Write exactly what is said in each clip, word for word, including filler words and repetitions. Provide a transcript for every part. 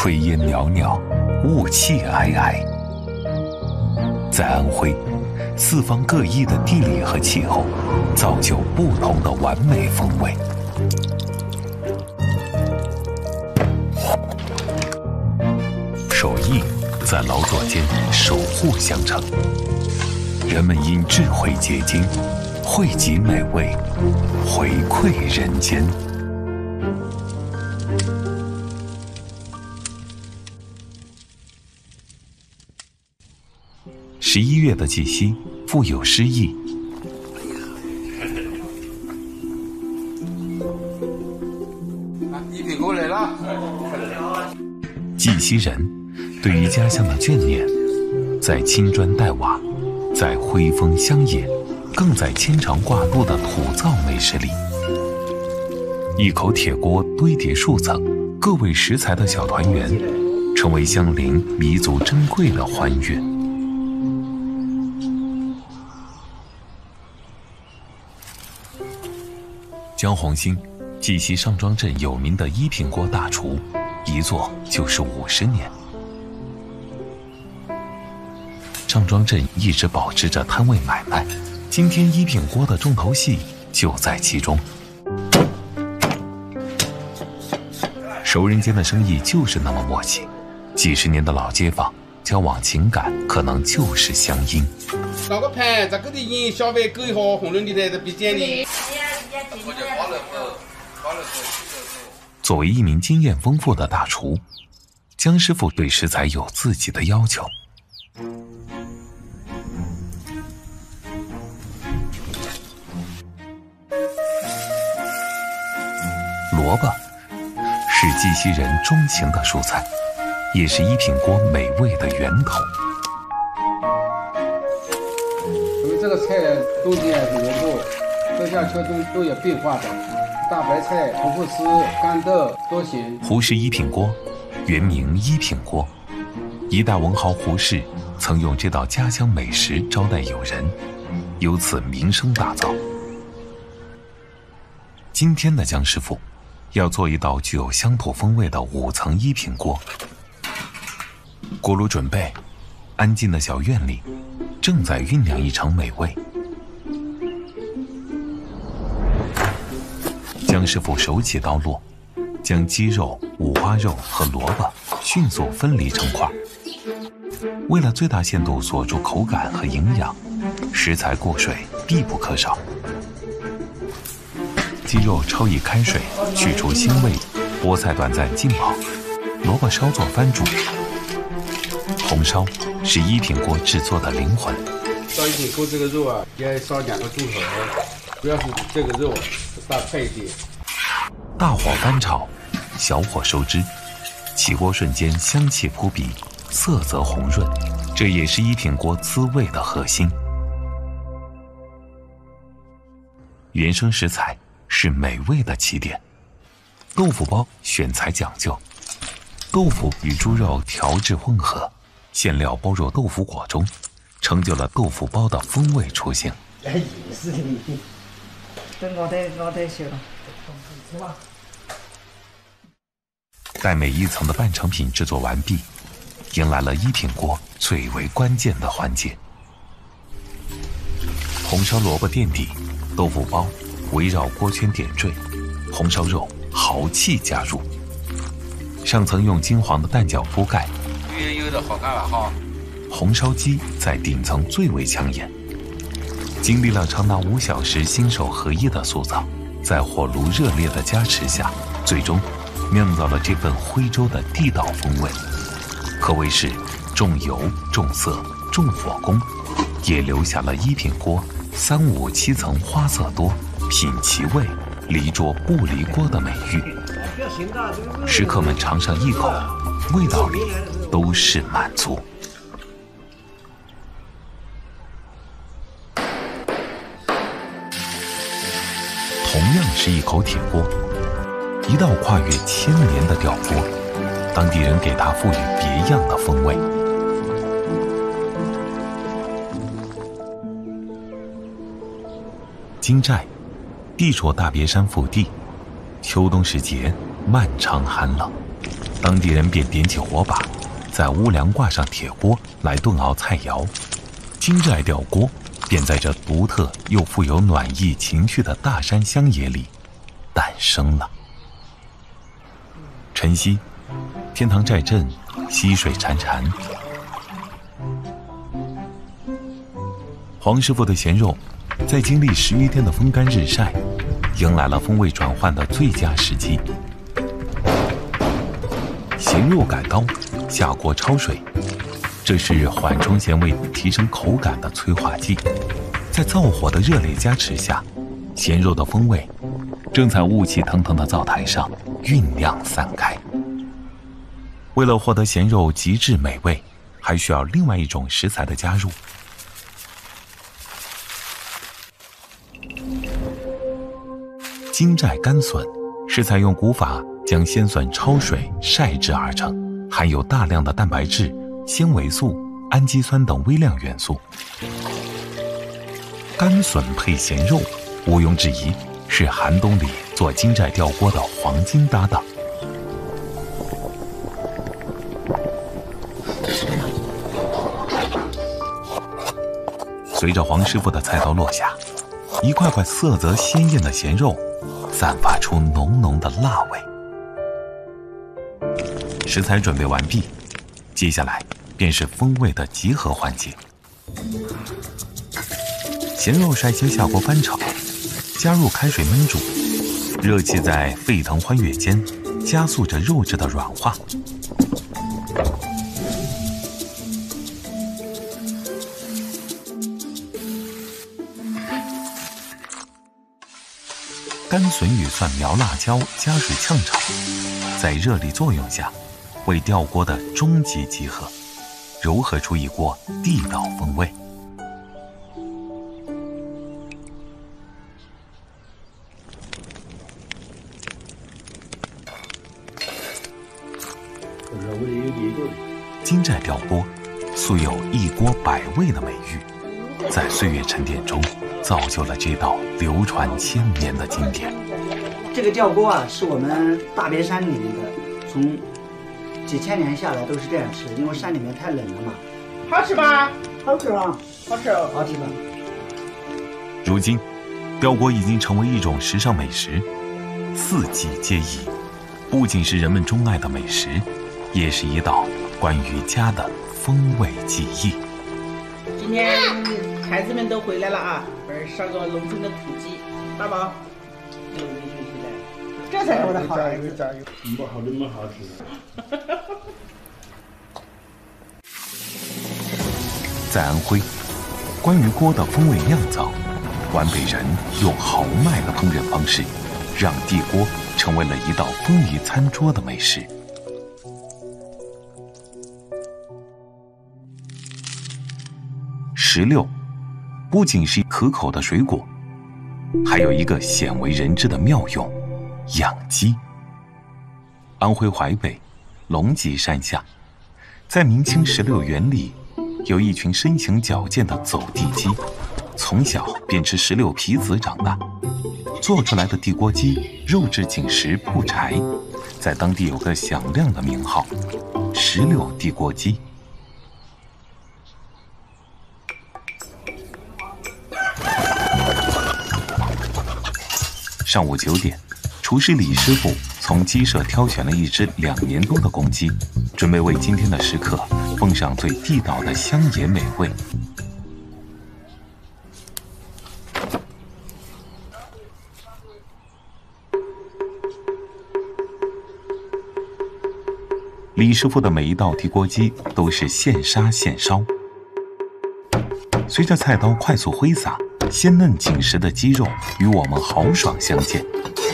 炊烟袅袅，雾气霭霭。在安徽，四方各异的地理和气候，造就不同的完美风味。手艺在劳作间守护相承，人们因智慧结晶，汇集美味，回馈人间。十一月的绩溪富有诗意。 一品锅来了。 绩溪人对于家乡的眷念，在青砖黛瓦，在徽风乡野，更在牵肠挂肚的土灶美食里。一口铁锅堆叠数层，各味食材的小团圆，成为乡邻弥足珍贵的欢悦。江红兴，绩溪上庄镇有名的一品锅大厨，一做就是五十年。上庄镇一直保持着摊位买卖，今天一品锅的重头戏就在其中。熟人间的生意就是那么默契，几十年的老街坊，交往情感可能就是乡音。 搞个盘，这个的人消费够好，红润的在这比较的。 作为一名经验丰富的大厨，江师傅对食材有自己的要求。萝卜是绩溪人钟情的蔬菜，也是一品锅美味的源头。 因为这个菜冬天还是萝卜，春夏秋冬都有变化的。大白菜、胡萝卜丝、干豆都行。 胡氏一品锅，原名一品锅，一代文豪胡适曾用这道家乡美食招待友人，由此名声大噪。今天的江师傅要做一道具有乡土风味的五层一品锅。锅炉准备，安静的小院里正在酝酿一场美味。江师傅手起刀落，将鸡肉、五花肉和萝卜迅速分离成块。为了最大限度锁住口感和营养，食材过水必不可少。鸡肉焯以开水，去除腥味，菠菜短暂浸泡，萝卜稍作翻煮。红烧是一品锅制作的灵魂。 烧一品锅这个肉啊，要烧两个钟头，主要是这个肉大菜一点。 大火翻炒，小火收汁，起锅瞬间香气扑鼻，色泽红润，这也是一品锅滋味的核心。原生食材是美味的起点。豆腐包选材讲究，豆腐与猪肉调制混合，馅料包入豆腐果中，成就了豆腐包的风味出现。 哎，也是的，等我得我得学了。 待每一层的半成品制作完毕，迎来了一品锅最为关键的环节。红烧萝卜垫底，豆腐包围绕锅圈点缀，红烧肉豪气加入，上层用金黄的蛋饺铺盖， 悠悠的好看了哈。 红烧鸡在顶层最为抢眼，经历了长达五小时心手合一的塑造，在火炉热烈的加持下，最终酿造了这份徽州的地道风味，可谓是重油、重色、重火功，也留下了一品锅三五七层花色多，品其味，离桌不离锅的美誉。食客们尝上一口，味道里都是满足。同样是一口铁锅，一道跨越千年的吊锅，当地人给它赋予别样的风味。金寨，地处大别山腹地，秋冬时节漫长寒冷， 当地人便点起火把，在屋梁挂上铁锅来炖熬菜肴。金寨吊锅便在这独特又富有暖意情趣的大山乡野里诞生了。晨曦，天堂寨镇溪水潺潺，黄师傅的咸肉在经历十余天的风干日晒，迎来了风味转换的最佳时机。咸肉改刀，下锅焯水，这是缓冲咸味、提升口感的催化剂。在灶火的热烈加持下，咸肉的风味正在雾气腾腾的灶台上酝酿散开。为了获得咸肉极致美味，还需要另外一种食材的加入。金寨干笋是采用古法将鲜笋焯水晒制而成，含有大量的蛋白质、纤维素、氨基酸等微量元素。干笋配咸肉，毋庸置疑是寒冬里做金寨吊锅的黄金搭档。随着黄师傅的菜刀落下，一块块色泽鲜艳的咸肉散发出浓浓的辣味。食材准备完毕，接下来便是风味的集合环节。咸肉率先下锅翻炒，加入开水焖煮，热气在沸腾欢悦间加速着肉质的软化。干笋与蒜苗、辣椒加水炝炒，在热力作用下，为吊锅的终极集合，糅合出一锅地道风味。金寨吊锅素有一锅百味的美誉，在岁月沉淀中造就了这道流传千年的经典。 这个吊锅啊，是我们大别山里面的，从几千年下来都是这样吃，因为山里面太冷了嘛。 好吃吧？ 好吃啊， 好吃哦， 好吃的。 如今，吊锅已经成为一种时尚美食，四季皆宜，不仅是人们钟爱的美食，也是一道关于家的风味记忆。 今天孩子们都回来了啊，儿上个农村的土鸡，大宝，有没有回来？这才是我的好儿子。 加油！没好的没好吃。 在安徽，关于锅的风味酿造，皖北人用豪迈的烹饪方式，让地锅成为了一道风靡餐桌的美食。石榴不仅是可口的水果，还有一个鲜为人知的妙用——养鸡。安徽淮北龙脊山下，在明清十六园里，有一群身形矫健的走地鸡，从小便吃石榴皮子长大，做出来的地锅鸡肉质紧实不柴，在当地有个响亮的名号——石榴地锅鸡。上午九点，厨师李师傅从鸡舍挑选了一只两年多的公鸡，准备为今天的食客奉上最地道的乡野美味。李师傅的每一道地锅鸡都是现杀现烧，随着菜刀快速挥洒，鲜嫩紧实的鸡肉与我们豪爽相见。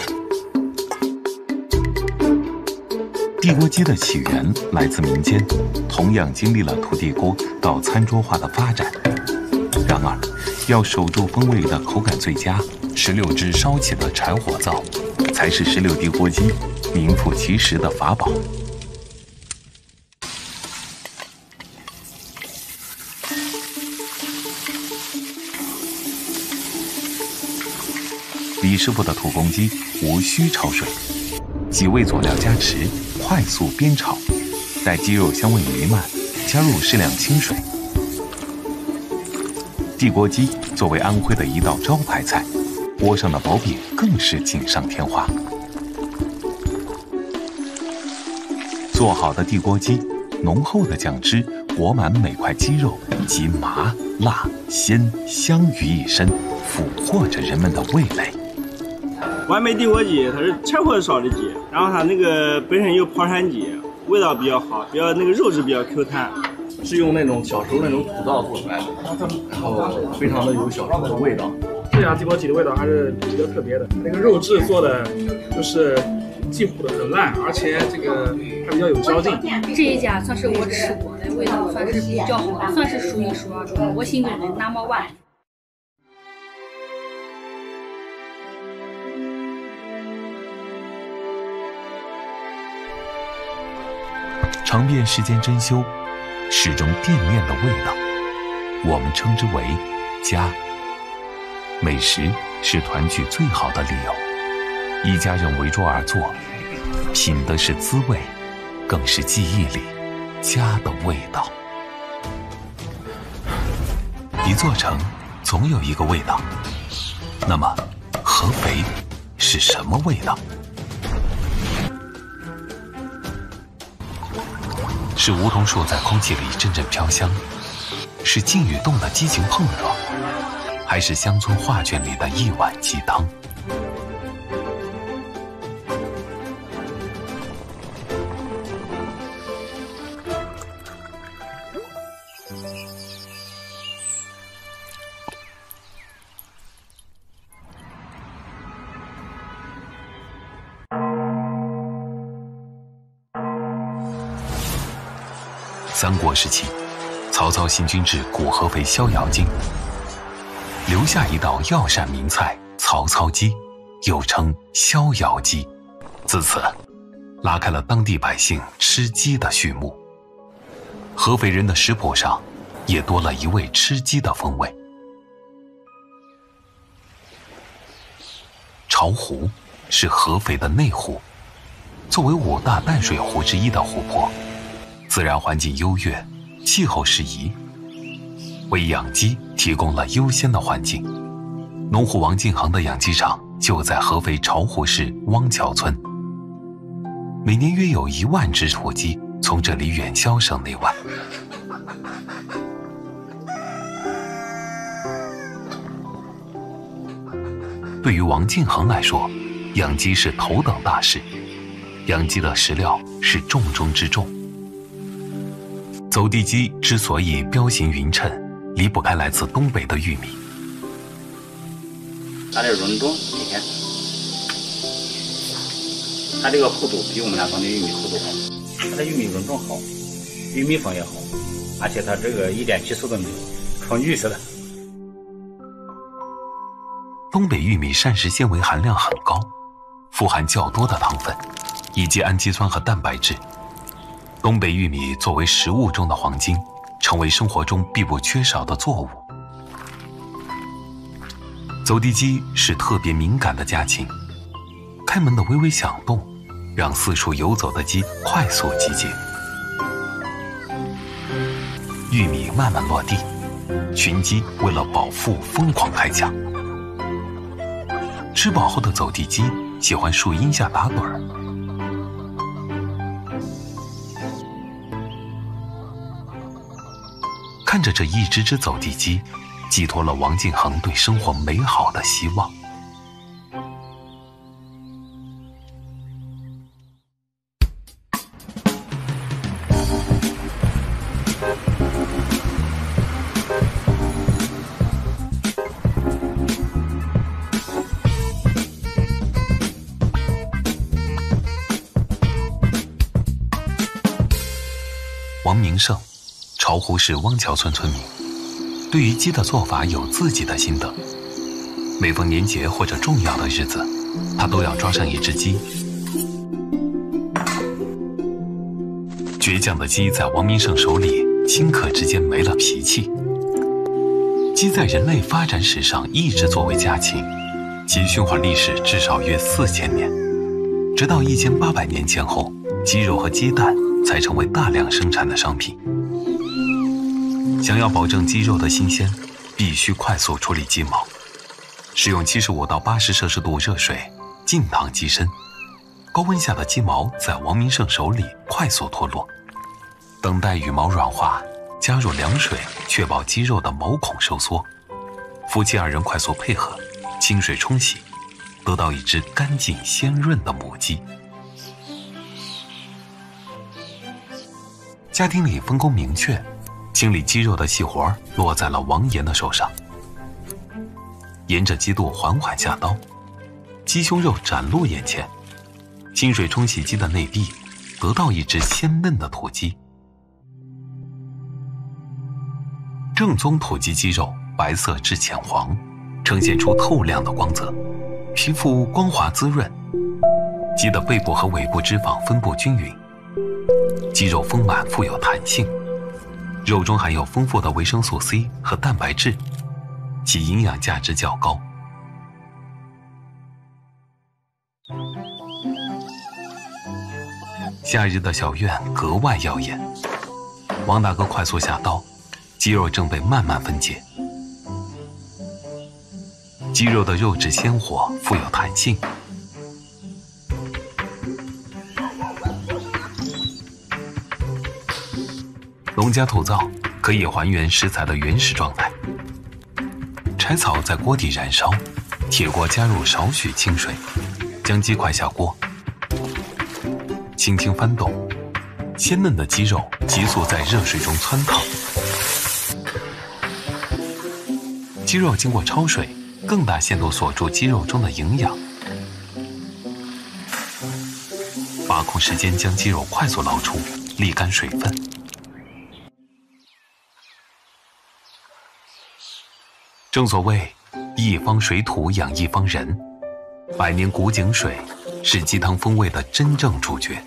地锅鸡的起源来自民间，同样经历了土地锅到餐桌化的发展。然而，要守住风味的口感最佳，十六支烧起的柴火灶，才是石榴地锅鸡名副其实的法宝。李师傅的土公鸡无需焯水，几味佐料加持， 快速煸炒，待鸡肉香味弥漫，加入适量清水。地锅鸡作为安徽的一道招牌菜，锅上的薄饼更是锦上添花。做好的地锅鸡，浓厚的酱汁裹满每块鸡肉，集麻、辣、鲜、香于一身，俘获着人们的味蕾。 完美地锅鸡，它是柴火烧的鸡，然后它那个本身有跑山鸡，味道比较好，比较那个肉质比较 Q 弹。 是用那种小时候那种土灶做出来的，然后非常的有小时候的味道。 这家地锅鸡的味道还是比较特别的，那个肉质做的就是既糊的很烂，而且这个还比较有嚼劲。 这一家算是我吃过的味道算是比较好，算是数一数二的我心中的 number one。 尝遍世间珍馐，始终店面的味道，我们称之为家。美食是团聚最好的理由，一家人围桌而坐，品的是滋味，更是记忆里家的味道。一座城总有一个味道，那么合肥是什么味道？是梧桐树在空气里阵阵飘香，是静与动的激情碰撞，还是乡村画卷里的一碗鸡汤？三国时期，曹操行军至古合肥逍遥津，留下一道药膳名菜曹操鸡，又称逍遥鸡。自此，拉开了当地百姓吃鸡的序幕。合肥人的食谱上，也多了一味吃鸡的风味。巢湖是合肥的内湖，作为五大淡水湖之一的湖泊，自然环境优越，气候适宜，为养鸡提供了优先的环境。农户王敬恒的养鸡场就在合肥巢湖市汪桥村，每年约有一万只土鸡从这里远销省内外。对于王敬恒来说，养鸡是头等大事，养鸡的食料是重中之重。走地鸡之所以彪形匀称，离不开来自东北的玉米。 它的润重一天，它这个厚度比我们那种的玉米厚度好，它的玉米润重好，玉米风也好，而且它这个一点激素都没有，纯绿色的。 东北玉米膳食纤维含量很高，富含较多的糖分，以及氨基酸和蛋白质。东北玉米作为食物中的黄金，成为生活中必不缺少的作物。走地鸡是特别敏感的家禽，开门的微微响动，让四处游走的鸡快速集结。玉米慢慢落地，群鸡为了饱腹疯狂开抢。吃饱后的走地鸡喜欢树荫下打盹儿。看着这一只只走地鸡，寄托了王敬恒对生活美好的希望。王明胜，巢湖市汪桥村村民，对于鸡的做法有自己的心得。每逢年节或者重要的日子，他都要抓上一只鸡。倔强的鸡在王明胜手里，顷刻之间没了脾气。鸡在人类发展史上一直作为家禽，其驯化历史至少约四千年，直到一千八百年前后， 鸡肉和鸡蛋才成为大量生产的商品。想要保证鸡肉的新鲜，必须快速处理鸡毛，使用七十五到八十摄氏度热水浸烫鸡身，高温下的鸡毛在王明胜手里快速脱落。等待羽毛软化，加入凉水，确保鸡肉的毛孔收缩。夫妻二人快速配合，清水冲洗，得到一只干净鲜润的母鸡。家庭里分工明确，清理鸡肉的细活落在了王岩的手上。沿着鸡肚缓缓下刀，鸡胸肉展露眼前，清水冲洗鸡的内壁，得到一只鲜嫩的土鸡。正宗土鸡鸡肉白色至浅黄，呈现出透亮的光泽，皮肤光滑滋润。鸡的背部和尾部脂肪分布均匀，鸡肉丰满富有弹性，肉中含有丰富的维生素 C 和蛋白质，其营养价值较高。夏日的小院格外耀眼，王大哥快速下刀，鸡肉正被慢慢分解。鸡肉的肉质鲜活，富有弹性。农家土灶可以还原食材的原始状态。柴草在锅底燃烧，铁锅加入少许清水，将鸡块下锅，轻轻翻动，鲜嫩的鸡肉急速在热水中汆烫。鸡肉经过焯水，更大限度锁住鸡肉中的营养。把控时间，将鸡肉快速捞出，沥干水分。正所谓一方水土养一方人，百年古井水是鸡汤风味的真正主角。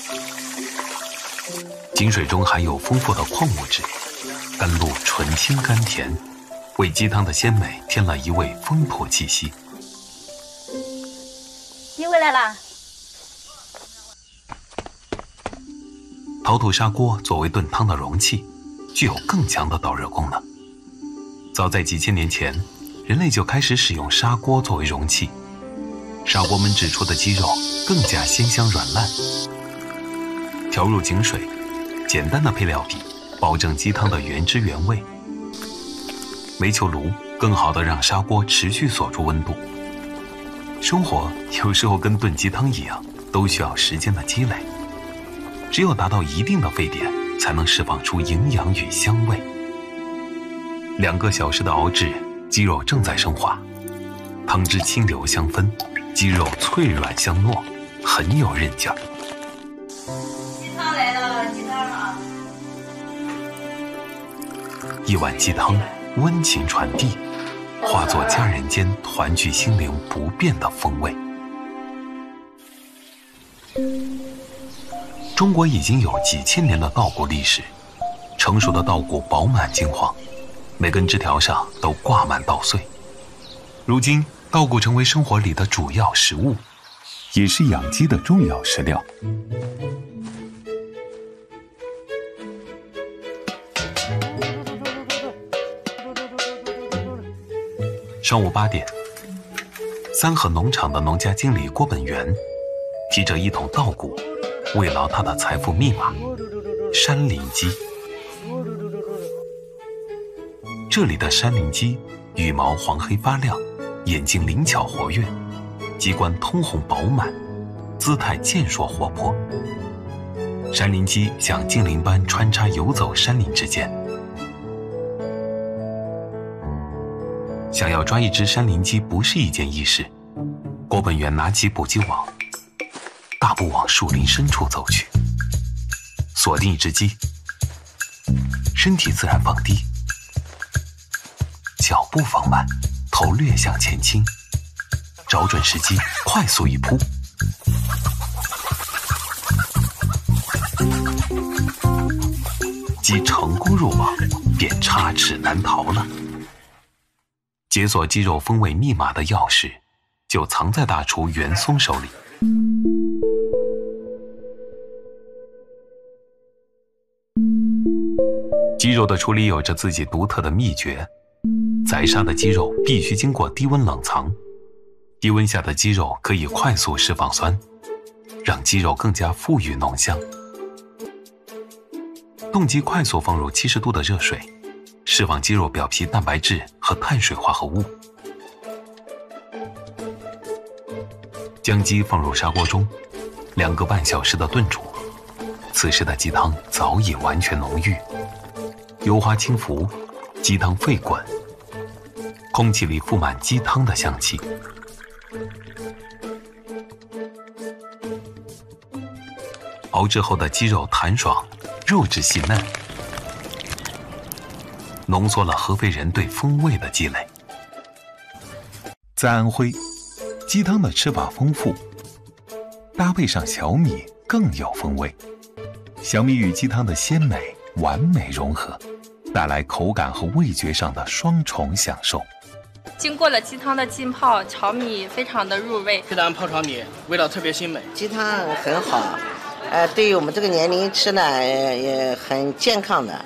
井水中含有丰富的矿物质，甘露纯清甘甜，为鸡汤的鲜美添了一味风土气息。 你回来啦？ 陶土砂锅作为炖汤的容器，具有更强的导热功能。早在几千年前，人类就开始使用砂锅作为容器，砂锅焖制出的鸡肉更加鲜香软烂。调入井水，简单的配料比，保证鸡汤的原汁原味。煤球炉更好地让砂锅持续锁住温度。生活有时候跟炖鸡汤一样，都需要时间的积累。只有达到一定的沸点，才能释放出营养与香味。两个小时的熬制，鸡肉正在升华，汤汁清流香芬，鸡肉脆软香糯，很有韧劲儿。 鸡汤来了，鸡汤啊！ 一碗鸡汤，温情传递，化作家人间团聚心灵不变的风味。中国已经有几千年的稻谷历史，成熟的稻谷饱满金黄，每根枝条上都挂满稻穗。如今，稻谷成为生活里的主要食物， 也是养鸡的重要食料。 上午八点，三河农场的农家经理郭本元提着一桶稻谷，慰劳他的财富密码——山林鸡。这里的山林鸡羽毛黄黑发亮，眼睛灵巧活跃，鸡冠通红饱满，姿态健硕活泼。山林鸡像精灵般穿插游走山林之间。想要抓一只山林鸡不是一件易事，郭本元拿起捕鸡网，大步往树林深处走去，锁定一只鸡，身体自然放低，脚步放慢，头略向前倾，找准时机，快速一扑。鸡成功入网，便插翅难逃了。解锁鸡肉风味密码的钥匙，就藏在大厨袁松手里。 鸡肉的处理有着自己独特的秘诀，宰杀的鸡肉必须经过低温冷藏，低温下的鸡肉可以快速释放酸，让鸡肉更加富裕浓香。冻鸡快速放入七十度的热水，释放鸡肉表皮蛋白质和碳水化合物。将鸡放入砂锅中，两个半小时的炖煮。此时的鸡汤早已完全浓郁，油花轻浮，鸡汤沸滚，空气里覆满鸡汤的香气。熬制后的鸡肉弹爽，肉质细嫩，浓缩了合肥人对风味的积累。在安徽，鸡汤的吃法丰富，搭配上小米更有风味。小米与鸡汤的鲜美完美融合，带来口感和味觉上的双重享受。 经过了鸡汤的浸泡，炒米非常的入味。 鸡汤泡炒米味道特别鲜美， 鸡汤很好，呃，对于我们这个年龄吃呢也很健康的。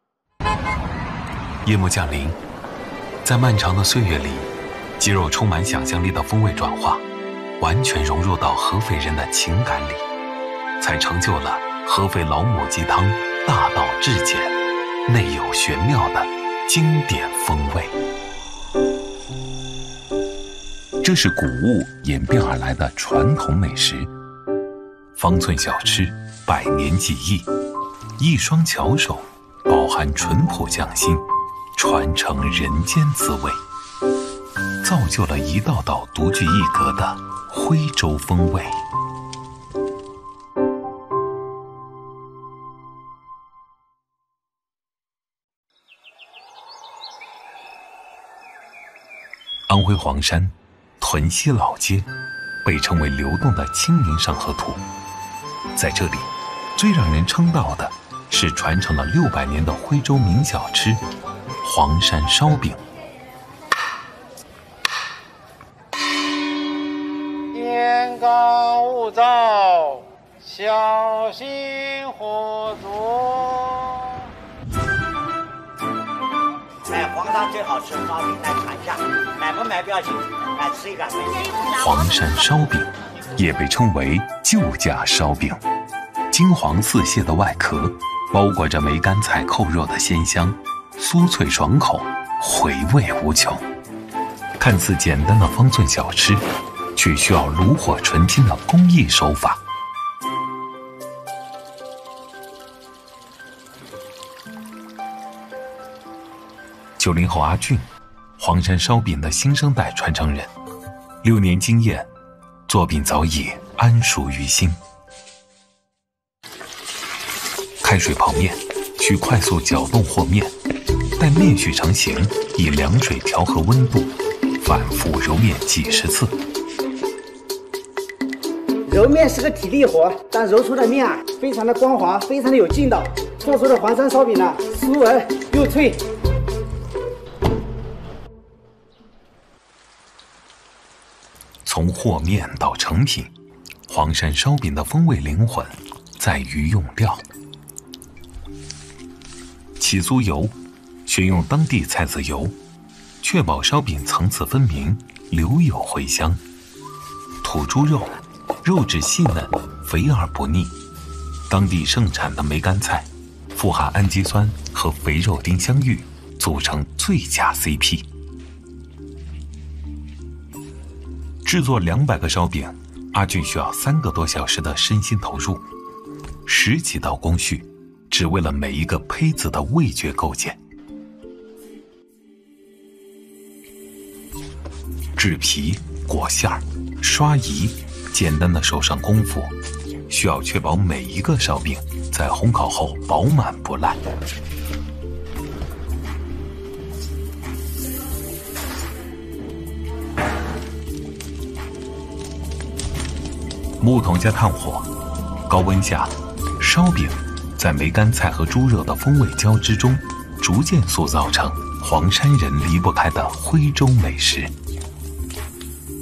夜幕降临，在漫长的岁月里，鸡肉充满想象力的风味转化，完全融入到合肥人的情感里，才成就了合肥老母鸡汤大道至简，内有玄妙的经典风味。这是谷物演变而来的传统美食，方寸小吃，百年技艺，一双巧手，饱含淳朴匠心，传承人间滋味，造就了一道道独具一格的徽州风味。安徽黄山屯溪老街被称为流动的清明上河图，在这里最让人称道的是传承了六百年的徽州名小吃黄山烧饼。 天高物燥，小心火烛。 哎，黄山最好吃烧饼，来尝一下，买不买不要紧，来吃一个。 黄山烧饼也被称为旧家烧饼，金黄似蟹的外壳包裹着梅干菜扣肉的鲜香，酥脆爽口，回味无穷。看似简单的方寸小吃，却需要炉火纯青的工艺手法。九零后阿俊，黄山烧饼的新生代传承人，六年经验，作品早已谙熟于心。开水泡面，需快速搅动和面，待面絮成型，以凉水调和温度，反复揉面几十次。 揉面是个体力活，但揉出的面啊，非常的光滑，非常的有劲道。做出的黄山烧饼呢，酥而又脆。 从和面到成品，黄山烧饼的风味灵魂在于用料。起酥油，选用当地菜籽油，确保烧饼层次分明，留有回香。土猪肉，肉质细嫩，肥而不腻。当地盛产的梅干菜，富含氨基酸和肥肉丁香芋，组成最佳 C P。制作两百个烧饼，阿俊需要三个多小时的身心投入，十几道工序，只为了每一个胚子的味觉构建。制皮、裹馅儿、刷仪，简单的手上功夫，需要确保每一个烧饼在烘烤后饱满不烂。木桶加炭火，高温下，烧饼在梅干菜和猪肉的风味交织中，逐渐塑造成黄山人离不开的徽州美食。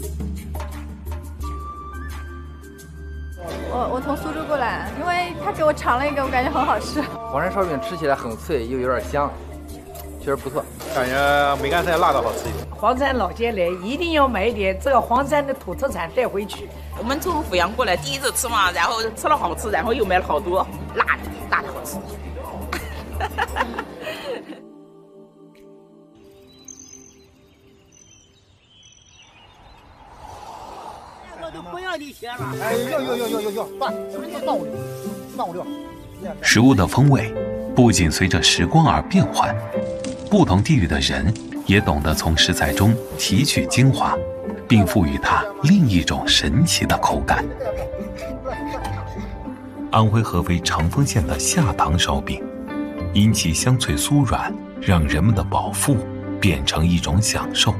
我我从苏州过来，因为他给我我尝了一个，我感觉很好吃。 黄山烧饼吃起来很脆，又有点香，确实不错。 感觉梅干菜辣的好吃一点。 黄山老街来，一定要买一点这个黄山的土特产带回去。 我们从阜阳过来，第一次吃嘛，然后吃了好吃，然后又买了好多辣的，辣的好吃。 我都不要你钱了。 哎，要要要要要要，算算五六，算五六。 食物的风味不仅随着时光而变换，不同地域的人也懂得从食材中提取精华，并赋予它另一种神奇的口感。安徽合肥长丰县的下塘烧饼，因其香脆酥软，让人们的饱腹变成一种享受。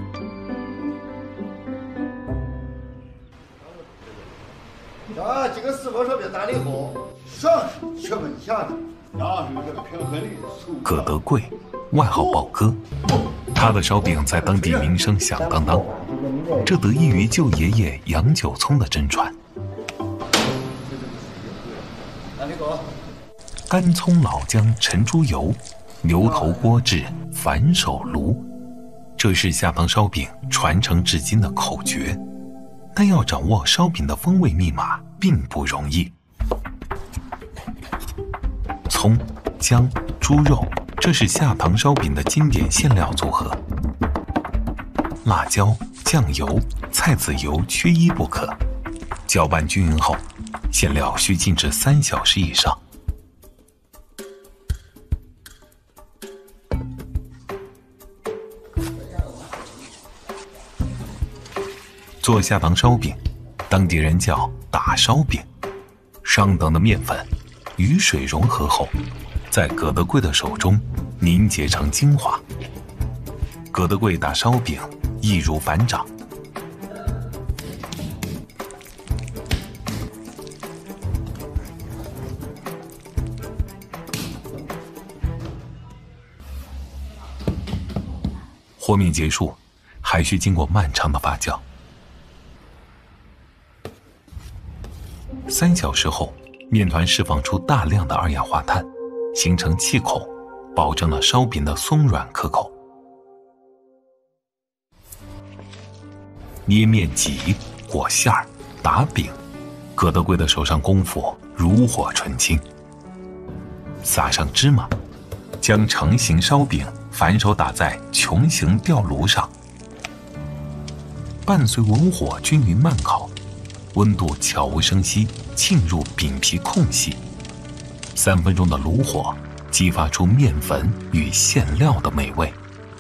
啊，这个四宝烧饼打了以后，上去吃稳下去，然后有这个平衡力。 葛德贵，外号宝哥，他的烧饼在当地名声响当当，这得益于舅爷爷杨九聪的真传。干葱老姜陈猪油，牛头锅制反手炉，这是下塘烧饼传承至今的口诀。但要掌握烧饼的风味密码并不容易。葱、姜、猪肉，这是下塘烧饼的经典馅料组合。辣椒、酱油、菜籽油缺一不可。搅拌均匀后，馅料需静置三小时以上。做下塘烧饼，当地人叫打烧饼。上等的面粉与水融合后，在葛德贵的手中凝结成精华。葛德贵打烧饼易如反掌。和面结束，还需经过漫长的发酵。三小时后，面团释放出大量的二氧化碳，形成气孔，保证了烧饼的松软可口。捏面挤、裹馅儿、打饼，葛德贵的手上功夫炉火纯青。撒上芝麻，将成型烧饼反手打在穹形吊炉上，伴随文火均匀慢烤，温度悄无声息沁入饼皮空隙。三分钟的炉火激发出面粉与馅料的美味。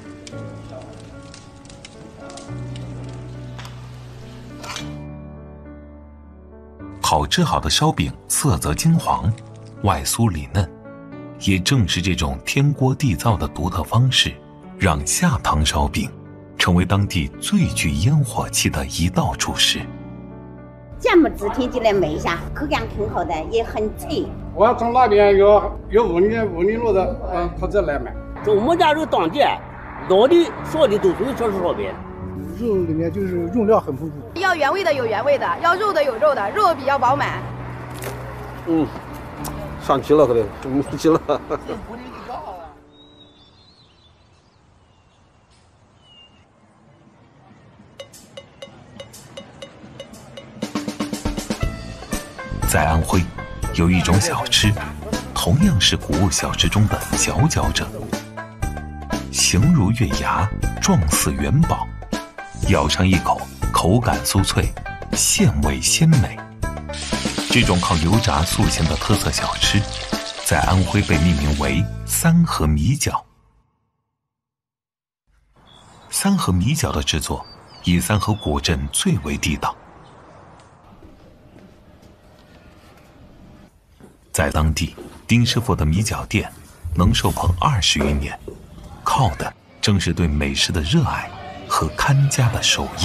烤制好的烧饼色泽金黄，外酥里嫩。也正是这种天锅地灶的独特方式，让下塘烧饼成为当地最具烟火气的一道主食。 芥末汁添进来焖一下，口感很好的，也很脆。 我从那边有有五里五里路的嗯口子来买。 我们家是当地老的烧的都属于烧烧饼， 肉里面就是肉料很丰富。 要原味的有原味的，要肉的有肉的，肉比较饱满。 嗯。上齐了，可得上齐了。 在安徽，有一种小吃，同样是谷物小吃中的佼佼者。形如月牙，状似元宝，咬上一口，口感酥脆，馅味鲜美。这种靠油炸塑形的特色小吃，在安徽被命名为三合米饺。三合米饺的制作以三合古镇最为地道，在当地，丁师傅的米饺店能受捧二十余年，靠的正是对美食的热爱和看家的手艺。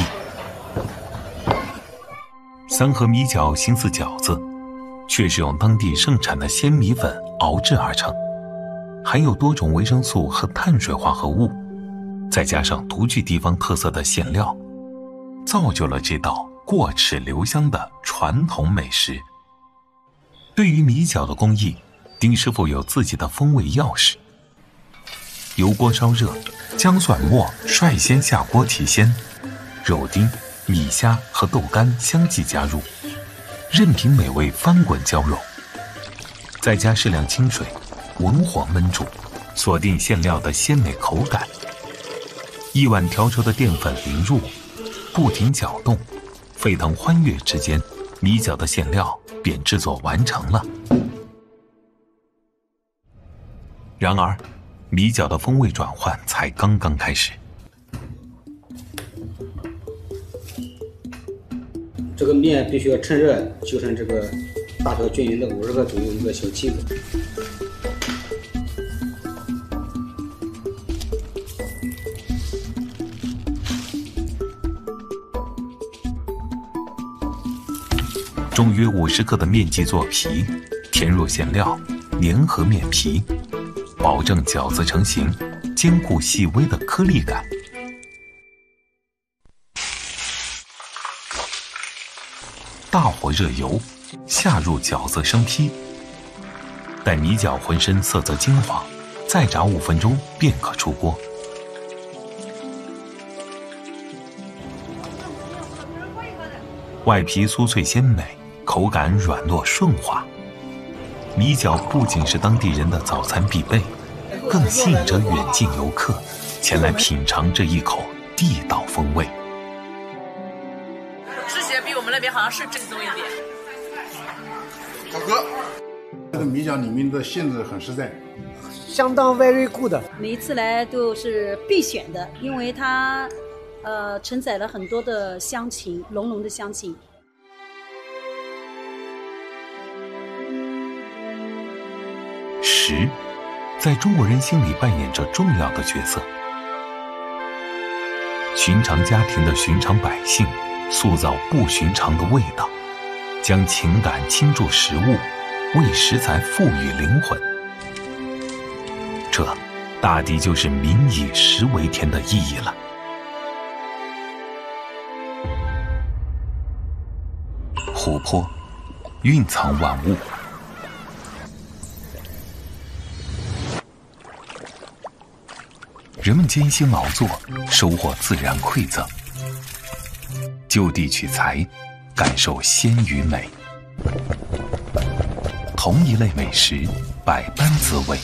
三合米饺形似饺子，却是用当地盛产的鲜米粉熬制而成，含有多种维生素和碳水化合物，再加上独具地方特色的馅料，造就了这道过齿留香的传统美食。 对于米饺的工艺，丁师傅有自己的风味钥匙。油锅烧热，姜蒜末率先下锅提鲜，肉丁、米虾和豆干相继加入，任凭美味翻滚交融。再加适量清水，文火焖煮，锁定馅料的鲜美口感。一碗调稠的淀粉淋入，不停搅动，沸腾欢悦之间，米饺的馅料便制作完成了。然而，米饺的风味转换才刚刚开始。 这个面必须要趁热就成这个大小均匀的五十个左右一个小剂子。 重约五十克的面剂做皮，填入馅料，粘合面皮，保证饺子成型，兼顾细微的颗粒感。大火热油，下入饺子生坯，待米饺浑身色泽金黄，再炸五分钟便可出锅。外皮酥脆鲜美，口感软糯顺滑。米饺不仅是当地人的早餐必备，更吸引着远近游客前来品尝这一口地道风味。 吃起来比我们那边好像是正宗一点。 好喝，这个米饺里面的馅子很实在， 相当 very good。 每一次来都是必选的，因为它呃承载了很多的乡情，浓浓的乡情。 食，在中国人心里扮演着重要的角色。寻常家庭的寻常百姓，塑造不寻常的味道，将情感倾注食物，为食材赋予灵魂。这大抵就是民以食为天的意义了。湖泊蕴藏万物，人们艰辛劳作，收获自然馈赠，就地取材，感受鲜与美。同一类美食，百般滋味。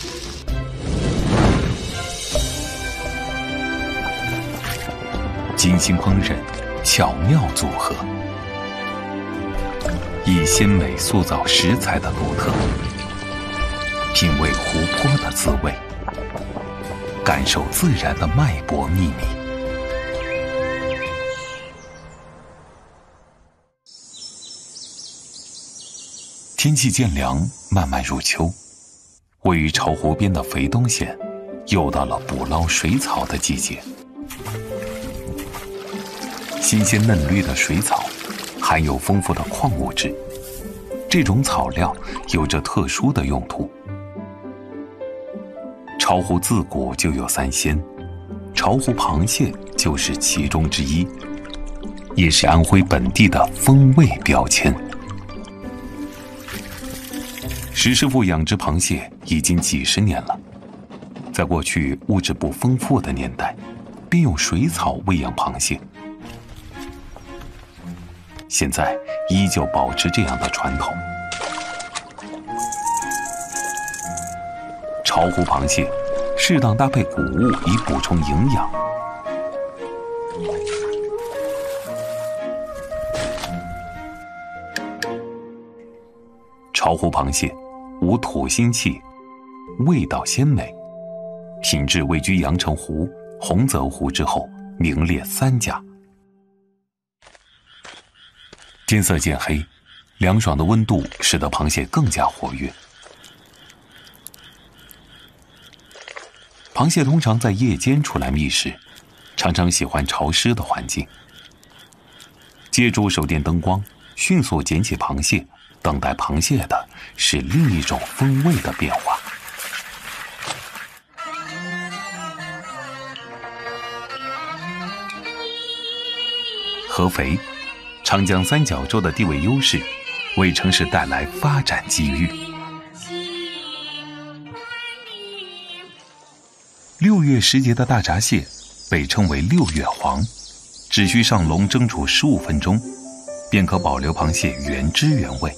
精心烹饪，巧妙组合，以鲜美塑造食材的独特，品味湖泊的滋味，感受自然的脉搏秘密。天气渐凉，慢慢入秋，位于巢湖边的肥东县，又到了捕捞水草的季节。新鲜嫩绿的水草，含有丰富的矿物质，这种草料有着特殊的用途。巢湖自古就有三鲜，巢湖螃蟹就是其中之一，也是安徽本地的风味标签。石师傅养殖螃蟹已经几十年了，在过去物质不丰富的年代，便用水草喂养螃蟹。现在依旧保持这样的传统。巢湖螃蟹适当搭配谷物以补充营养。巢湖螃蟹无土腥气，味道鲜美，品质位居阳澄湖、洪泽湖之后，名列三甲。天色渐黑，凉爽的温度使得螃蟹更加活跃。螃蟹通常在夜间出来觅食，常常喜欢潮湿的环境。借助手电灯光，迅速捡起螃蟹，等待螃蟹的是另一种风味的变化。合肥，长江三角洲的地位优势， 为城市带来发展机遇。六月时节的大闸蟹被称为六月黄，只需上笼蒸煮十五分钟，便可保留螃蟹原汁原味。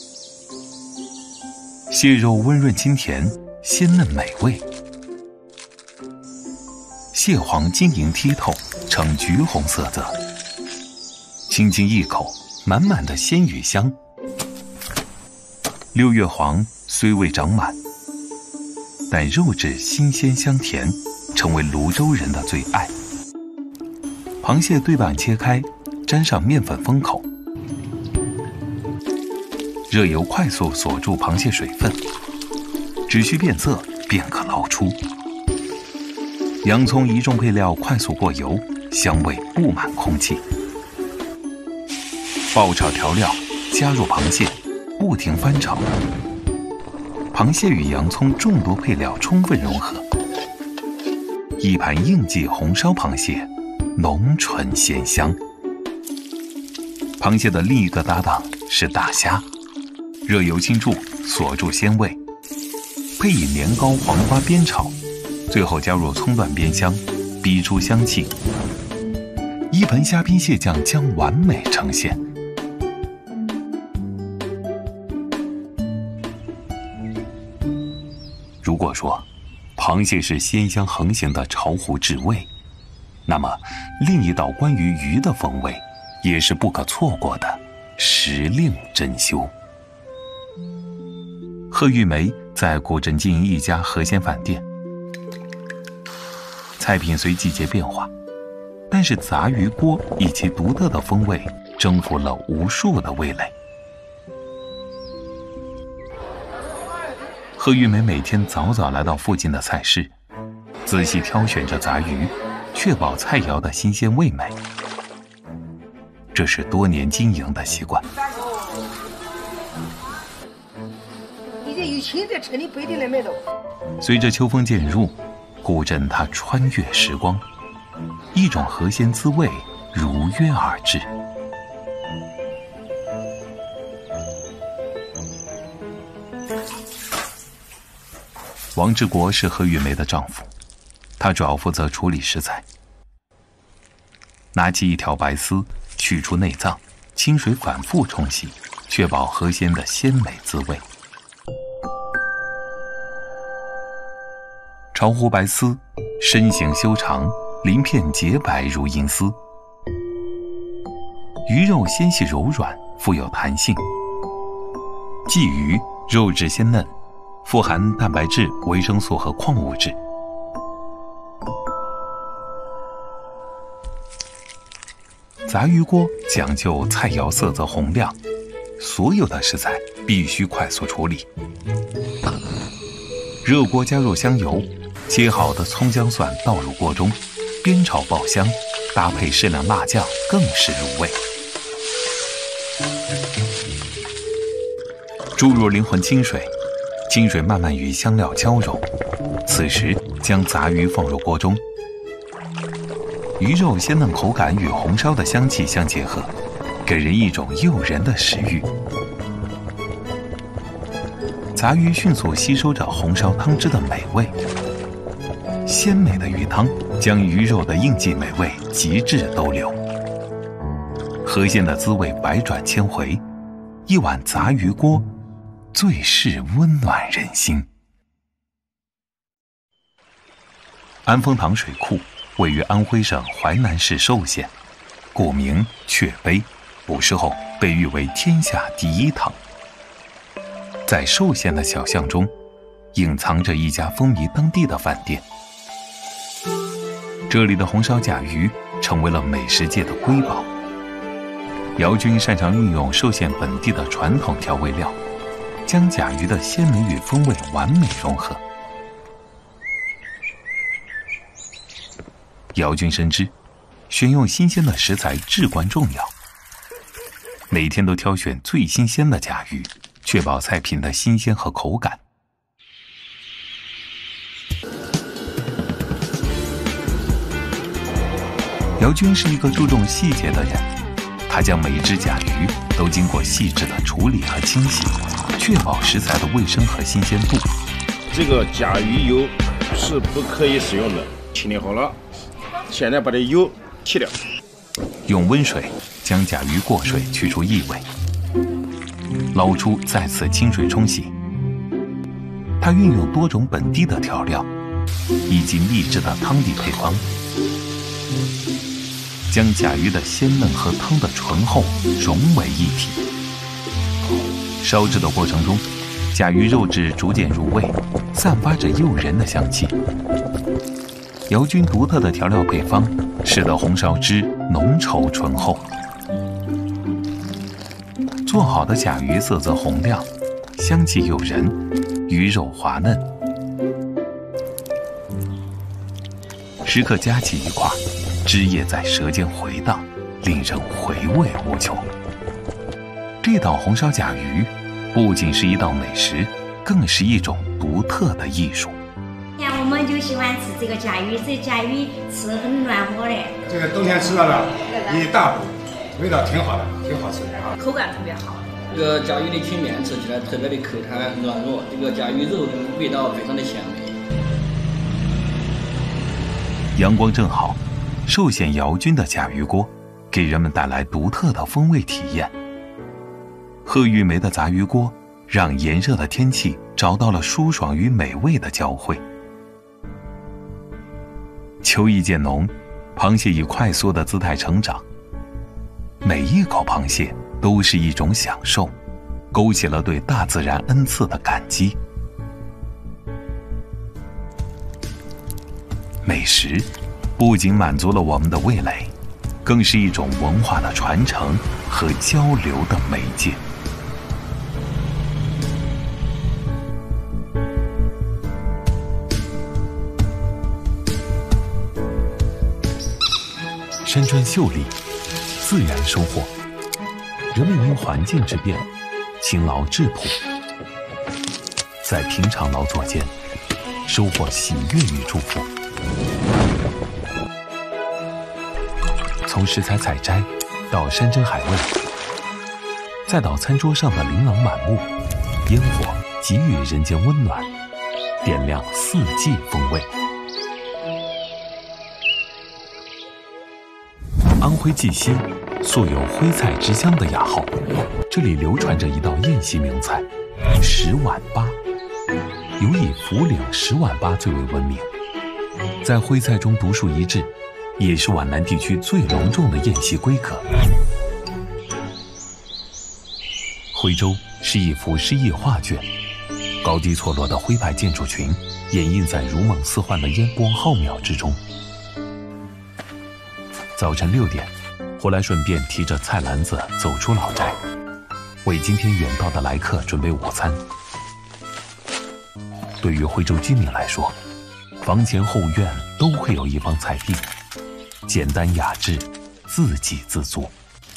蟹肉温润清甜，鲜嫩美味。蟹黄晶莹剔透，呈橘红色泽。轻轻一口，满满的鲜与香。六月黄虽未长满，但肉质新鲜香甜，成为泸州人的最爱。螃蟹对半切开，沾上面粉封口，热油快速锁住螃蟹水分，只需变色便可捞出。洋葱一众配料快速过油，香味布满空气。爆炒调料，加入螃蟹，不停翻炒。螃蟹与洋葱众多配料充分融合，一盘应季红烧螃蟹，浓醇鲜香。螃蟹的另一个搭档是大虾，热油浸注，锁住鲜味，配以年糕、黄瓜煸炒，最后加入葱段煸香，逼出香气。一盆虾冰蟹酱将完美呈现。如果说螃蟹是鲜香横行的巢湖至味，那么另一道关于鱼的风味也是不可错过的时令珍馐。贺玉梅在古镇经营一家河鲜饭店，菜品随季节变化，但是杂鱼锅以其独特的风味征服了无数的味蕾。贺玉梅每天早早来到附近的菜市，仔细挑选着杂鱼，确保菜肴的新鲜味美。这是多年经营的习惯。 你这一群在车里不一定能买到。 随着秋风渐入，古镇它穿越时光，一种河鲜滋味如约而至。王志国是贺玉梅的丈夫，他主要负责处理食材。拿起一条白丝，取出内脏，清水反复冲洗，确保河鲜的鲜美滋味。巢湖白丝身形修长，鳞片洁白如银丝，鱼肉纤细柔软，富有弹性。鲫鱼肉质鲜嫩，富含蛋白质、维生素和矿物质。杂鱼锅讲究菜肴色泽红亮，所有的食材必须快速处理。热锅加入香油，切好的葱姜蒜倒入锅中，煸炒爆香，搭配适量辣酱更是入味。注入灵魂清水，清水慢慢与香料交融，此时将杂鱼放入锅中。鱼肉鲜嫩口感与红烧的香气相结合，给人一种诱人的食欲。杂鱼迅速吸收着红烧汤汁的美味，鲜美的鱼汤将鱼肉的应季美味极致兜留。河鲜的滋味百转千回，一碗杂鱼锅最是温暖人心。安丰塘水库位于安徽省淮南市寿县，故名雀碑，古时候被誉为天下第一塘。在寿县的小巷中，隐藏着一家风靡当地的饭店。这里的红烧甲鱼成为了美食界的瑰宝。姚军擅长运用寿县本地的传统调味料，将甲鱼的鲜美与风味完美融合。姚军深知，选用新鲜的食材至关重要。每天都挑选最新鲜的甲鱼，确保菜品的新鲜和口感。姚军是一个注重细节的人， 他将每只甲鱼都经过细致的处理和清洗，确保食材的卫生和新鲜度。 这个甲鱼油是不可以使用的。清理好了，现在把这油剔掉。 用温水将甲鱼过水去除异味，捞出再次清水冲洗。他运用多种本地的调料以及秘制的汤底配方，将甲鱼的鲜嫩和汤的醇厚融为一体。烧制的过程中，甲鱼肉质逐渐入味，散发着诱人的香气。姚军独特的调料配方使得红烧汁浓稠醇厚。做好的甲鱼色泽红亮，香气诱人，鱼肉滑嫩。时刻夹起一块，汁液在舌尖回荡，令人回味无穷。这道红烧甲鱼不仅是一道美食，更是一种独特的艺术。 我们就喜欢吃这个甲鱼，这甲鱼吃很暖和的。 这个冬天吃了呢，一大补，味道挺好的，挺好吃的啊， 口感特别好。 这个甲鱼的清面吃起来特别的口弹软糯，这个甲鱼肉的味道非常的鲜美。 阳光正好，寿县姚军的甲鱼锅给人们带来独特的风味体验。贺玉梅的杂鱼锅让炎热的天气找到了舒爽与美味的交汇。秋意渐浓，螃蟹以快速的姿态成长，每一口螃蟹都是一种享受，勾起了对大自然恩赐的感激。美食不仅满足了我们的味蕾，更是一种文化的传承和交流的媒介。山川秀丽，自然收获，人们因环境之变，勤劳质朴，在平常劳作间收获喜悦与祝福。从食材采摘到山珍海味，再到餐桌上的琳琅满目，烟火给予人间温暖，点亮四季风味。安徽绩溪素有徽菜之乡的雅号，这里流传着一道宴席名菜十碗八，尤以涪陵十碗八最为闻名，在徽菜中独树一帜，也是皖南地区最隆重的宴席规格。徽州是一幅诗意画卷，高低错落的徽派建筑群掩映在如梦似幻的烟光浩渺之中。早晨六点，胡来顺便提着菜篮子走出老宅，为今天远道的来客准备午餐。对于徽州居民来说，房前后院都会有一方菜地，简单雅致，自给自足。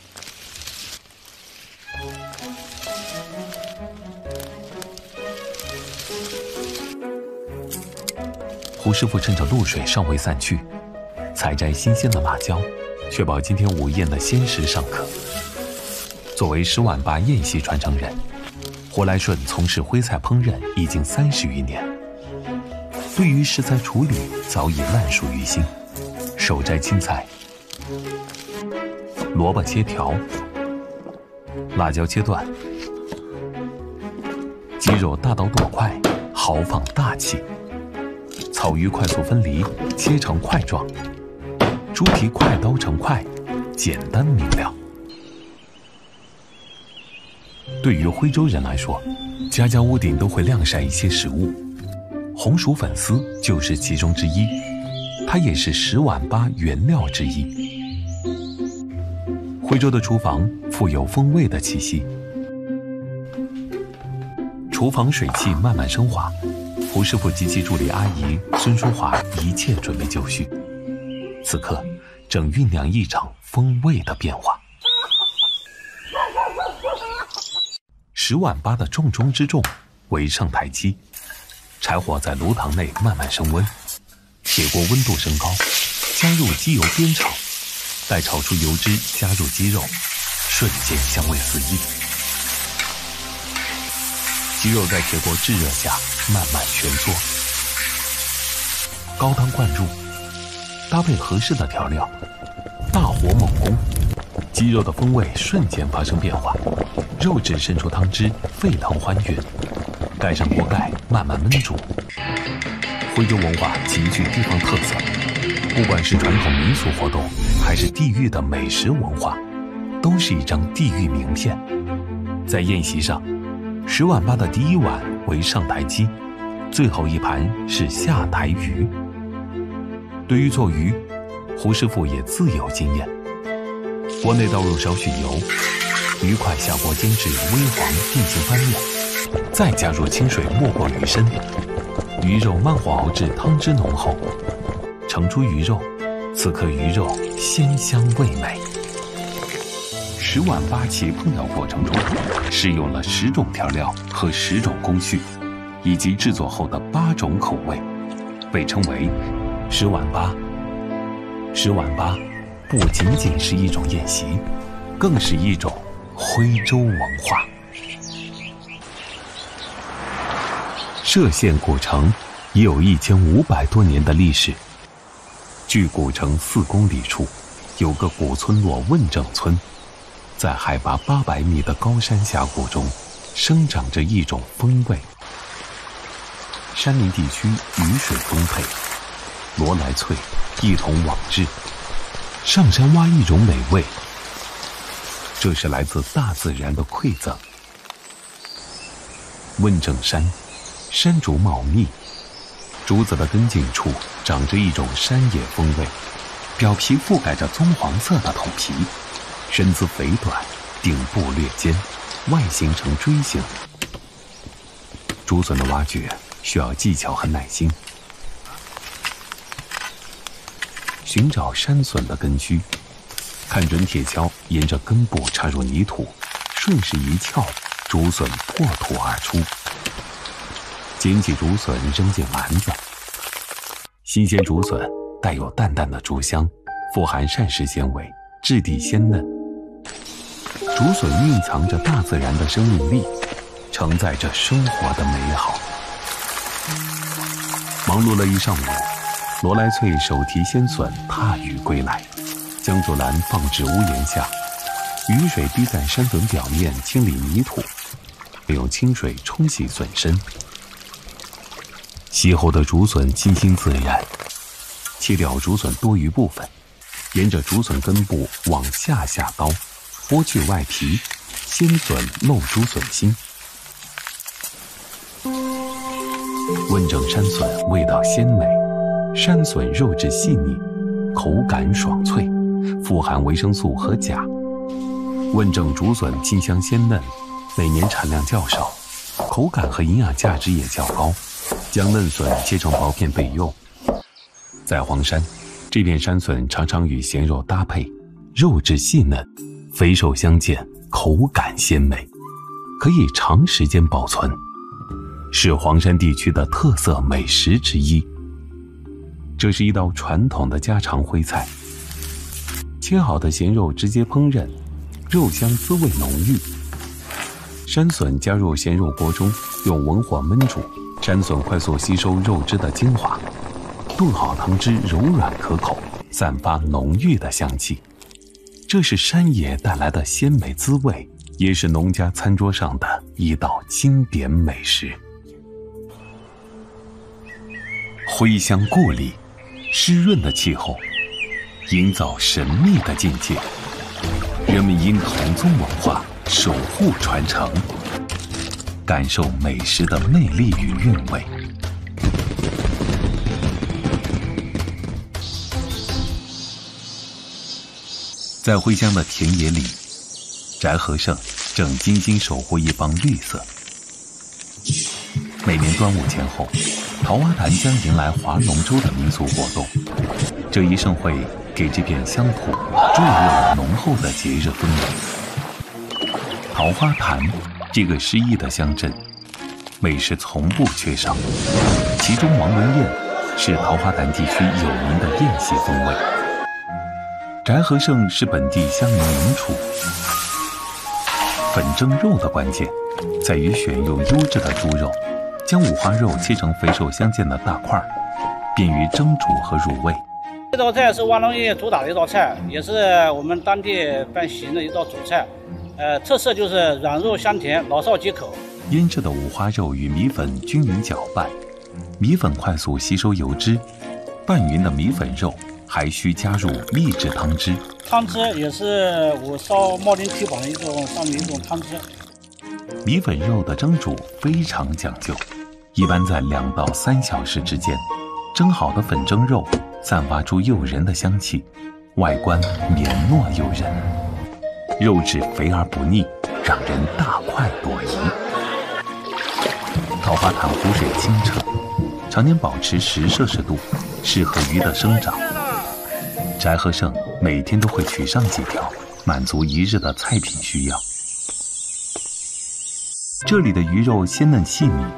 胡师傅趁着露水尚未散去，采摘新鲜的辣椒，确保今天午宴的鲜食尚可。作为十碗八宴席传承人，胡来顺从事徽菜烹饪已经三十余年，对于食材处理早已烂熟于心。手摘青菜，萝卜切条，辣椒切段，鸡肉大刀剁块，豪放大气。草鱼快速分离，切成块状。猪蹄快刀成块，简单明了。对于徽州人来说，家家屋顶都会晾晒一些食物，红薯粉丝就是其中之一，它也是十碗八原料之一。徽州的厨房富有风味的气息，厨房水汽慢慢升华，胡师傅及其助理阿姨孙淑华一切准备就绪。此刻正酝酿一场风味的变化。十碗八的重中之重为上台基，柴火在炉膛内慢慢升温，铁锅温度升高，加入鸡油煸炒，待炒出油脂，加入鸡肉， 瞬间香味四溢。鸡肉在铁锅炙热下慢慢蜷缩，高汤灌入，搭配合适的调料，大火猛攻，鸡肉的风味瞬间发生变化，肉质渗出汤汁，沸腾还原。盖上锅盖，慢慢焖煮。徽州文化极具地方特色，不管是传统民俗活动，还是地域的美食文化，都是一张地域名片。在宴席上，十碗八的第一碗为上台鸡，最后一盘是下台鱼。对于做鱼，胡师傅也自有经验。锅内倒入少许油，鱼块下锅煎至微黄，定型翻面，再加入清水没过鱼身，鱼肉慢火熬至汤汁浓厚，盛出鱼肉。此刻鱼肉鲜香味美。十碗八其烹调过程中，使用了十种调料和十种工序，以及制作后的八种口味，被称为十碗八。十碗八不仅仅是一种宴席，更是一种徽州文化。歙县古城已有一千五百多年的历史。距古城四公里处，有个古村落问政村，在海拔八百米的高山峡谷中，生长着一种风味。山林地区雨水丰沛，罗莱翠一同往至，上山挖一种美味，这是来自大自然的馈赠。问政山，山竹茂密，竹子的根茎处长着一种山野风味，表皮覆盖着棕黄色的筒皮，身姿肥短，顶部略尖，外形呈锥形。竹笋的挖掘需要技巧和耐心。寻找山笋的根须，看准铁锹沿着根部插入泥土，顺势一撬，竹笋破土而出。捡起竹笋扔进篮子。新鲜竹笋带有淡淡的竹香，富含膳食纤维，质地鲜嫩。竹笋蕴藏着大自然的生命力，承载着生活的美好。忙碌了一上午，罗莱翠手提鲜笋踏雨归来，将竹篮放置屋檐下，雨水滴在山笋表面清理泥土，并用清水冲洗笋身。洗后的竹笋清新自然，切掉竹笋多余部分，沿着竹笋根部往下下刀，剥去外皮，鲜笋露竹笋心。问政山笋味道鲜美，山笋肉质细腻，口感爽脆，富含维生素和钾。问政竹笋清香鲜嫩，每年产量较少，口感和营养价值也较高，将嫩笋切成薄片备用。在黄山，这片山笋常常与咸肉搭配，肉质细嫩，肥瘦相间，口感鲜美，可以长时间保存，是黄山地区的特色美食之一。这是一道传统的家常徽菜，切好的咸肉直接烹饪，肉香滋味浓郁。山笋加入咸肉锅中，用文火焖煮，山笋快速吸收肉汁的精华，炖好汤汁柔软可口，散发浓郁的香气。这是山野带来的鲜美滋味，也是农家餐桌上的一道经典美食。徽乡故里，湿润的气候，营造神秘的境界，人们因同宗文化守护传承，感受美食的魅力与韵味。在徽乡的田野里，翟和胜正精心守护一方绿色。每年端午前后，桃花潭将迎来划龙舟的民俗活动。这一盛会给这片乡土注入了浓厚的节日氛围。桃花潭这个诗意的乡镇，美食从不缺少，其中王文宴是桃花潭地区有名的宴席风味。翟和胜是本地乡民名厨， 粉蒸肉的关键在于选用优质的猪肉，将五花肉切成肥瘦相间的大块，便于蒸煮和入味。 这道菜是万隆邑主打的一道菜，也是我们当地办喜迎的一道主菜。呃，特色就是软肉香甜，老少皆可。 腌制的五花肉与米粉均匀搅拌，米粉快速吸收油脂，拌匀的米粉肉还需加入秘制汤汁。 汤汁也是我烧冒灵蹄膀的一种上面一种汤汁。 米粉肉的蒸煮非常讲究，一般在两到三小时之间。蒸好的粉蒸肉散发出诱人的香气，外观绵糯诱人，肉质肥而不腻，让人大快朵颐。桃花潭湖水清澈，常年保持十摄氏度，适合鱼的生长。翟和胜每天都会取上几条，满足一日的菜品需要。这里的鱼肉鲜嫩细腻，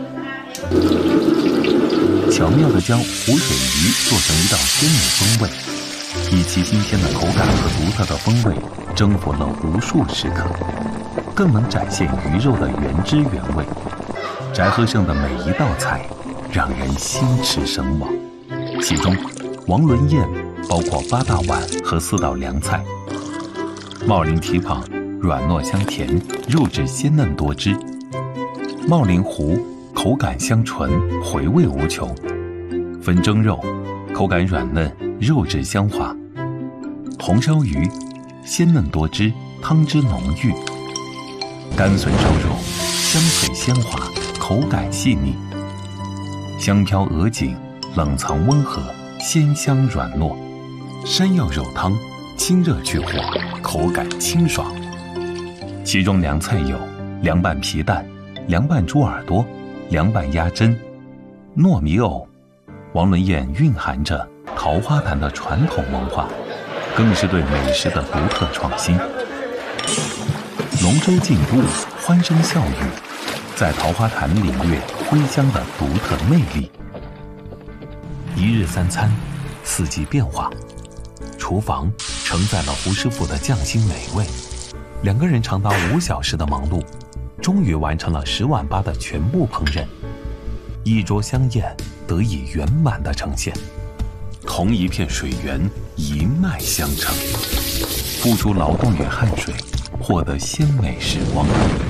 巧妙地将湖水鱼做成一道鲜美风味，以其新鲜的口感和独特的风味征服了无数食客，更能展现鱼肉的原汁原味。翟和胜的每一道菜让人心驰神往，其中王伦宴包括八大碗和四道凉菜，茂林蹄膀软糯香甜，肉质鲜嫩多汁；茂林湖口感香醇，回味无穷；粉蒸肉口感软嫩，肉质香滑；红烧鱼鲜嫩多汁，汤汁浓郁；干笋烧肉香脆鲜滑，口感细腻；香飘鹅颈冷藏温和，鲜香软糯；山药肉汤清热去火，口感清爽。其中凉菜有凉拌皮蛋、凉拌猪耳朵、凉拌鸭胗、糯米藕。王伦宴蕴含着桃花潭的传统文化，更是对美食的独特创新。龙舟竞渡，欢声笑语，在桃花潭领略徽乡的独特魅力。一日三餐，四季变化，厨房承载了胡师傅的匠心美味。两个人长达五小时的忙碌，终于完成了十碗八的全部烹饪，一桌香宴得以圆满的呈现。同一片水源，一脉相承，付出劳动与汗水，获得鲜美时光。 你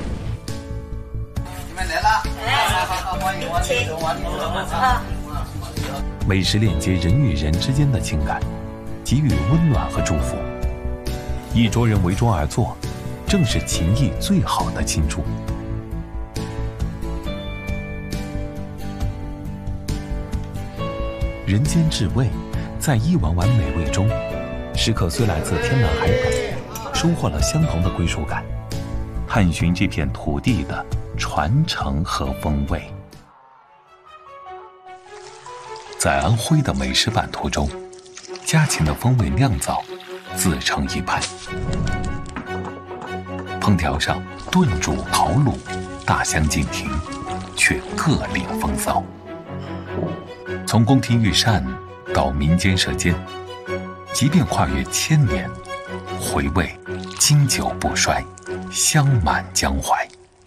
们来了，来，好好欢迎我，请我。 美食链接人与人之间的情感，给予温暖和祝福。一桌人围桌而坐，正是情谊最好的庆祝。人间至味，在一碗碗美味中，食客虽来自天南海北，收获了相同的归属感，探寻这片土地的传承和风味。在安徽的美食版图中，家禽的风味酿造自成一派。烹调上炖煮烤卤大相径庭，却各领风骚。从宫廷御膳到民间舌尖，即便跨越千年，回味经久不衰，香满江淮。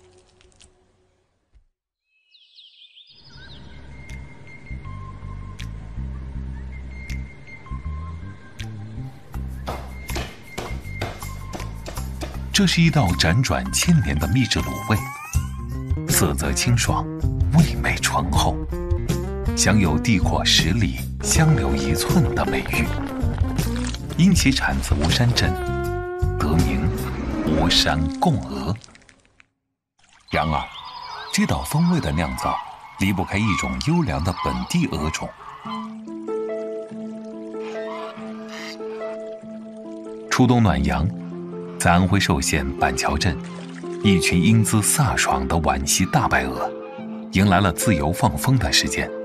这是一道辗转千年的秘制卤味，色泽清爽，味美醇厚，享有地阔十里，香留一寸的美誉。因其产自吴山镇，得名吴山贡鹅。然而，这道风味的酿造离不开一种优良的本地鹅种。初冬暖阳，在安徽寿县板桥镇，一群英姿飒爽的皖西大白鹅，迎来了自由放风的时间。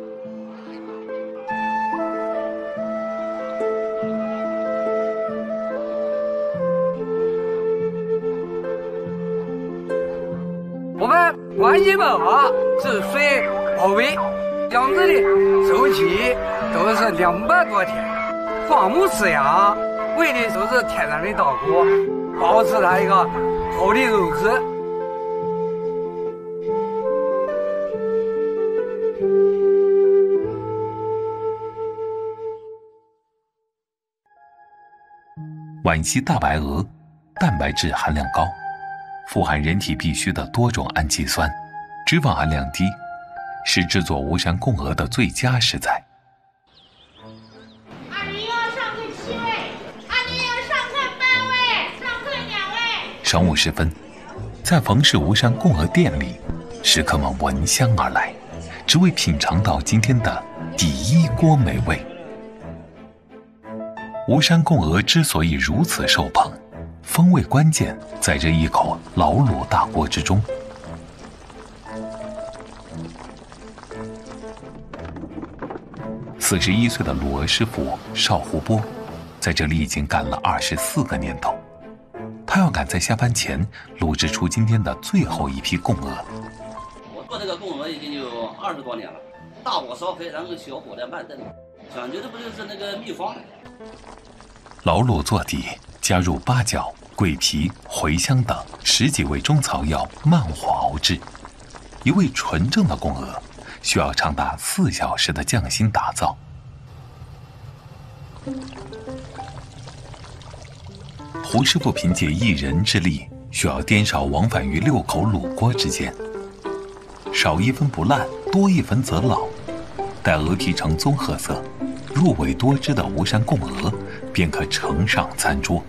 我们皖西白鹅是水保喂，养殖的周期都是两百多天，放牧饲养，喂的都是天然的稻谷，保持它一个好的肉质。 皖西大白鹅，蛋白质含量高，富含人体必需的多种氨基酸，脂肪含量低，是制作吴山贡鹅的最佳食材。 二零幺上课七位，二零幺上课八位，上课两位。 上午时分，在冯氏吴山贡鹅店里，食客们闻香而来，只为品尝到今天的第一锅美味。吴山贡鹅之所以如此受捧，风味关键在这一口老卤大锅之中。四十一岁的卤鹅师傅邵胡波，在这里已经干了二十四个年头。他要赶在下班前卤制出今天的最后一批贡鹅。 我做这个贡鹅已经有二十多年了，大火烧开，然后小火再慢炖，讲究的不就是那个秘方吗？ 老卤做底，加入八角、桂皮、茴香等十几味中草药，慢火熬制。一味纯正的贡鹅，需要长达四小时的匠心打造。胡师傅凭借一人之力，需要颠勺往返于六口卤锅之间，少一分不烂，多一分则老。待鹅皮呈棕褐色，入味多汁的吴山贡鹅便可呈上餐桌。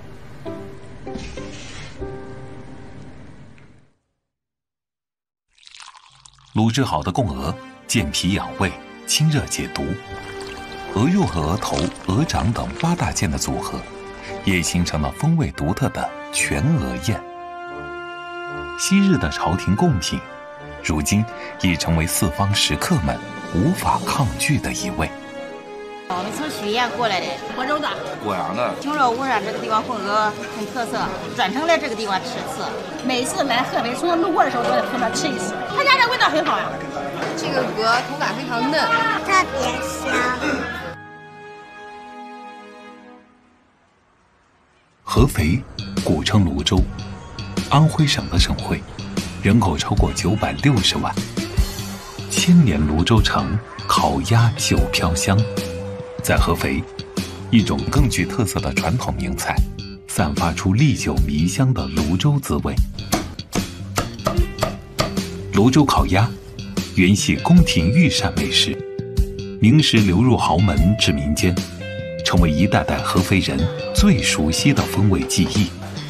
卤制好的贡鹅，健脾养胃、清热解毒。鹅肉和鹅头、鹅掌等八大件的组合，也形成了风味独特的全鹅宴。昔日的朝廷贡品，如今已成为四方食客们无法抗拒的一味。 我们从许县过来的， 亳州的， 果阳的。 听说吴山这个地方贡鹅很特色，专程来这个地方吃次。 每次来河北从路过的时候都得从那吃一次，他家这味道很好呀。 这个鹅口感非常嫩， 特别香。 合肥，古称泸州，安徽省的省会，人口超过九百六十万。千年泸州城，烤鸭酒飘香。在合肥，一种更具特色的传统名菜，散发出历久弥香的泸州滋味。泸州烤鸭，原系宫廷御膳美食，明时流入豪门至民间，成为一代代合肥人最熟悉的风味记忆。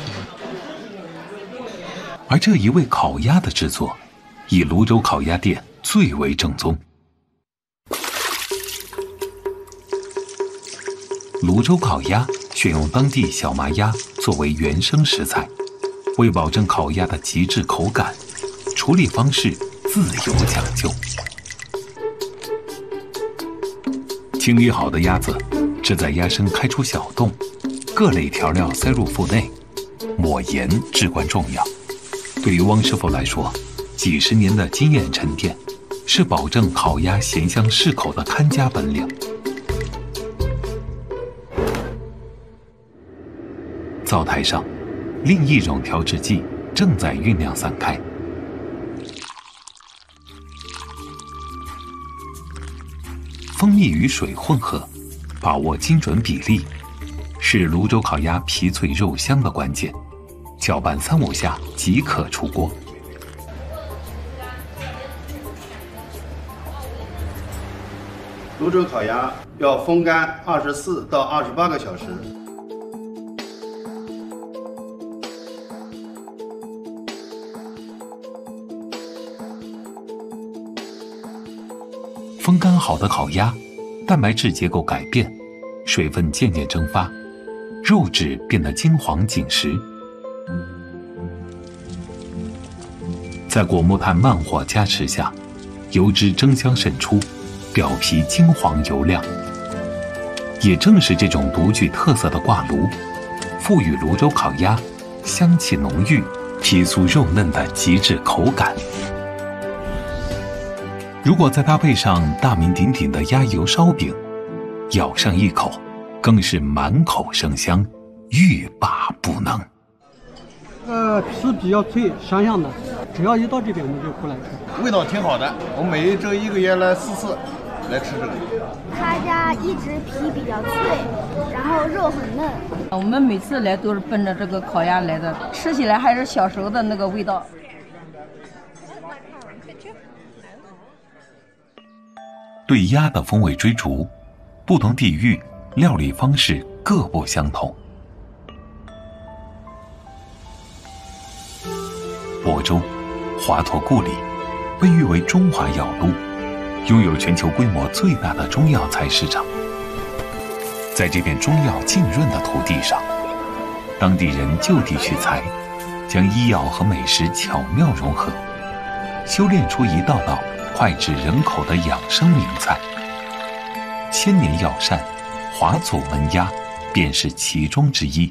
而这一味烤鸭的制作，以泸州烤鸭店最为正宗。泸州烤鸭选用当地小麻鸭作为原生食材，为保证烤鸭的极致口感，处理方式自有讲究。清理好的鸭子，只在鸭身开出小洞，各类调料塞入腹内，抹盐至关重要。对于汪师傅来说，几十年的经验沉淀，是保证烤鸭咸香适口的看家本领。灶台上，另一种调制剂正在酝酿散开。蜂蜜与水混合，把握精准比例，是泸州烤鸭皮脆肉香的关键。搅拌三五下即可出锅。 泸州烤鸭要风干二十四到二十八个小时。 风干好的烤鸭，蛋白质结构改变，水分渐渐蒸发，肉质变得金黄紧实。在果木炭慢火加持下，油脂蒸香渗出，表皮金黄油亮。也正是这种独具特色的挂炉，赋予泸州烤鸭香气浓郁、皮酥肉嫩的极致口感。如果再搭配上大名鼎鼎的鸭油烧饼，咬上一口，更是满口生香，欲罢不能。 呃，皮比较脆，香香的。只要一到这边，我们就过来吃。 味道挺好的，我每周一个月来四次来吃这个。 他家一直皮比较脆，然后肉很嫩。 我们每次来都是奔着这个烤鸭来的，吃起来还是小时候的那个味道。 对鸭的风味追逐，不同地域料理方式各不相同。亳州华佗故里被誉为中华药都，拥有全球规模最大的中药材市场。在这片中药浸润的土地上，当地人就地取材，将医药和美食巧妙融合，修炼出一道道脍炙人口的养生名菜。千年药膳华祖焖鸭便是其中之一。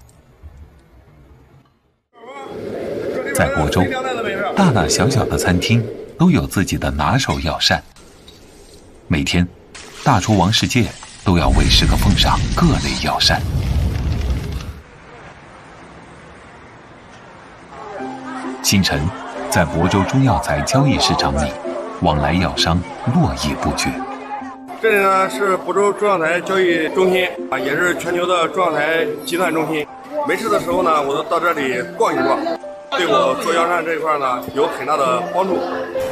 在亳州，大大小小的餐厅都有自己的拿手药膳。每天，大厨王世界都要为食客奉上各类药膳。清晨，在亳州中药材交易市场里，往来药商络绎不绝。 这里呢是亳州中药材交易中心啊，也是全球的中药材集散中心。没事的时候呢，我都到这里逛一逛。对我做药膳这一块呢有很大的帮助。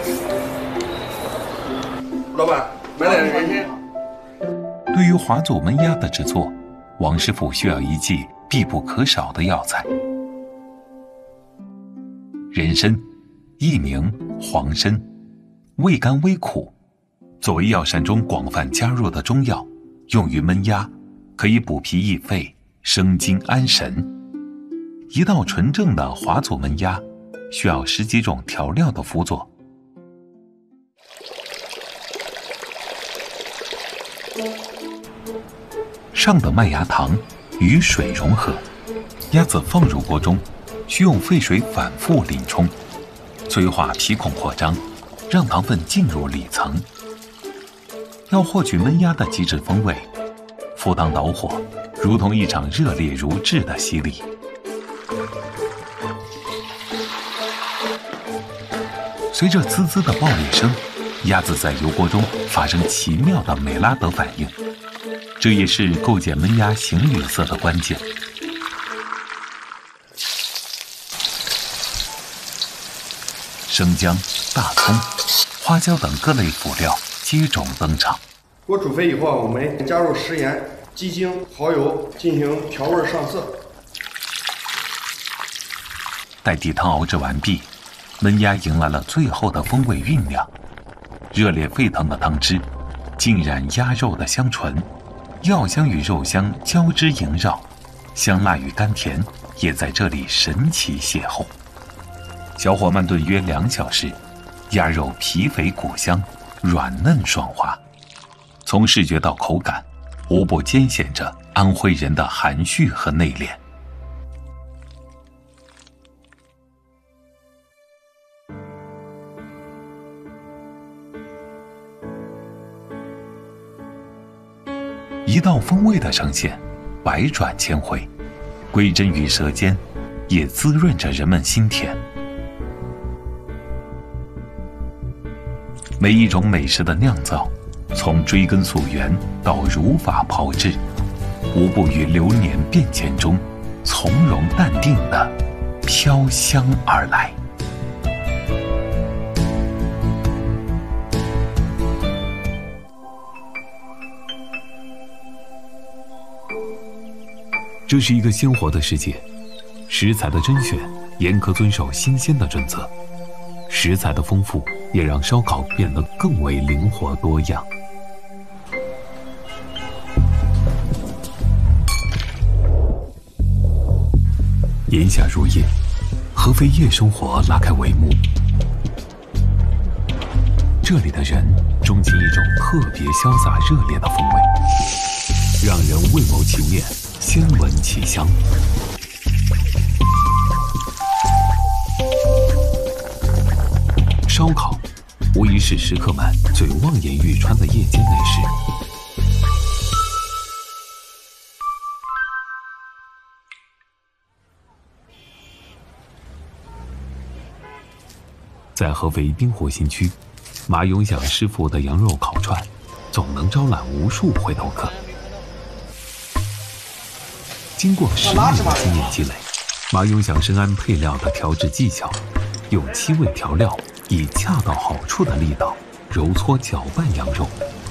老板，买点人参。 对于华祖焖鸭的制作，王师傅需要一剂必不可少的药材。人参，艺名黄参，味甘微苦，作为药膳中广泛加入的中药，用于焖鸭，可以补脾益肺、生津安神。一道纯正的华祖焖鸭，需要十几种调料的辅佐。上等麦芽糖与水融合，鸭子放入锅中，需用沸水反复淋冲，催化皮孔扩张，让糖分进入里层。要获取焖鸭的极致风味，赴汤蹈火，如同一场热烈如炙的洗礼。随着滋滋的爆裂声，鸭子在油锅中发生奇妙的美拉德反应，这也是构建焖鸭形与色的关键。生姜、大葱、花椒等各类辅料接踵登场。 锅煮沸以后，我们加入食盐、鸡精、蚝油进行调味上色。 待地汤熬制完毕，焖鸭迎来了最后的风味酝酿。热烈沸腾的汤汁浸染鸭肉的香醇，药香与肉香交织萦绕，香辣与甘甜也在这里神奇邂逅。小火慢炖约两小时，鸭肉皮肥骨香，软嫩爽滑。从视觉到口感，无不兼显着安徽人的含蓄和内敛。一道风味的呈现，百转千回，归真于舌尖，也滋润着人们心田。每一种美食的酿造，从追根溯源到如法炮制，无不于流年变迁中，从容淡定地飘香而来。这是一个鲜活的世界，食材的甄选严格遵守新鲜的准则，食材的丰富也让烧烤变得更为灵活多样。炎夏如夜，合肥夜生活拉开帷幕。这里的人钟情一种特别潇洒热烈的风味，让人味谋其面，先闻其香。烧烤无疑是食客们最望眼欲穿的夜间美食。 在合肥滨湖新区，马永祥师傅的羊肉烤串，总能招揽无数回头客。经过十年的经验积累，马永祥深谙配料的调制技巧，用七味调料以恰到好处的力道揉搓搅拌羊肉。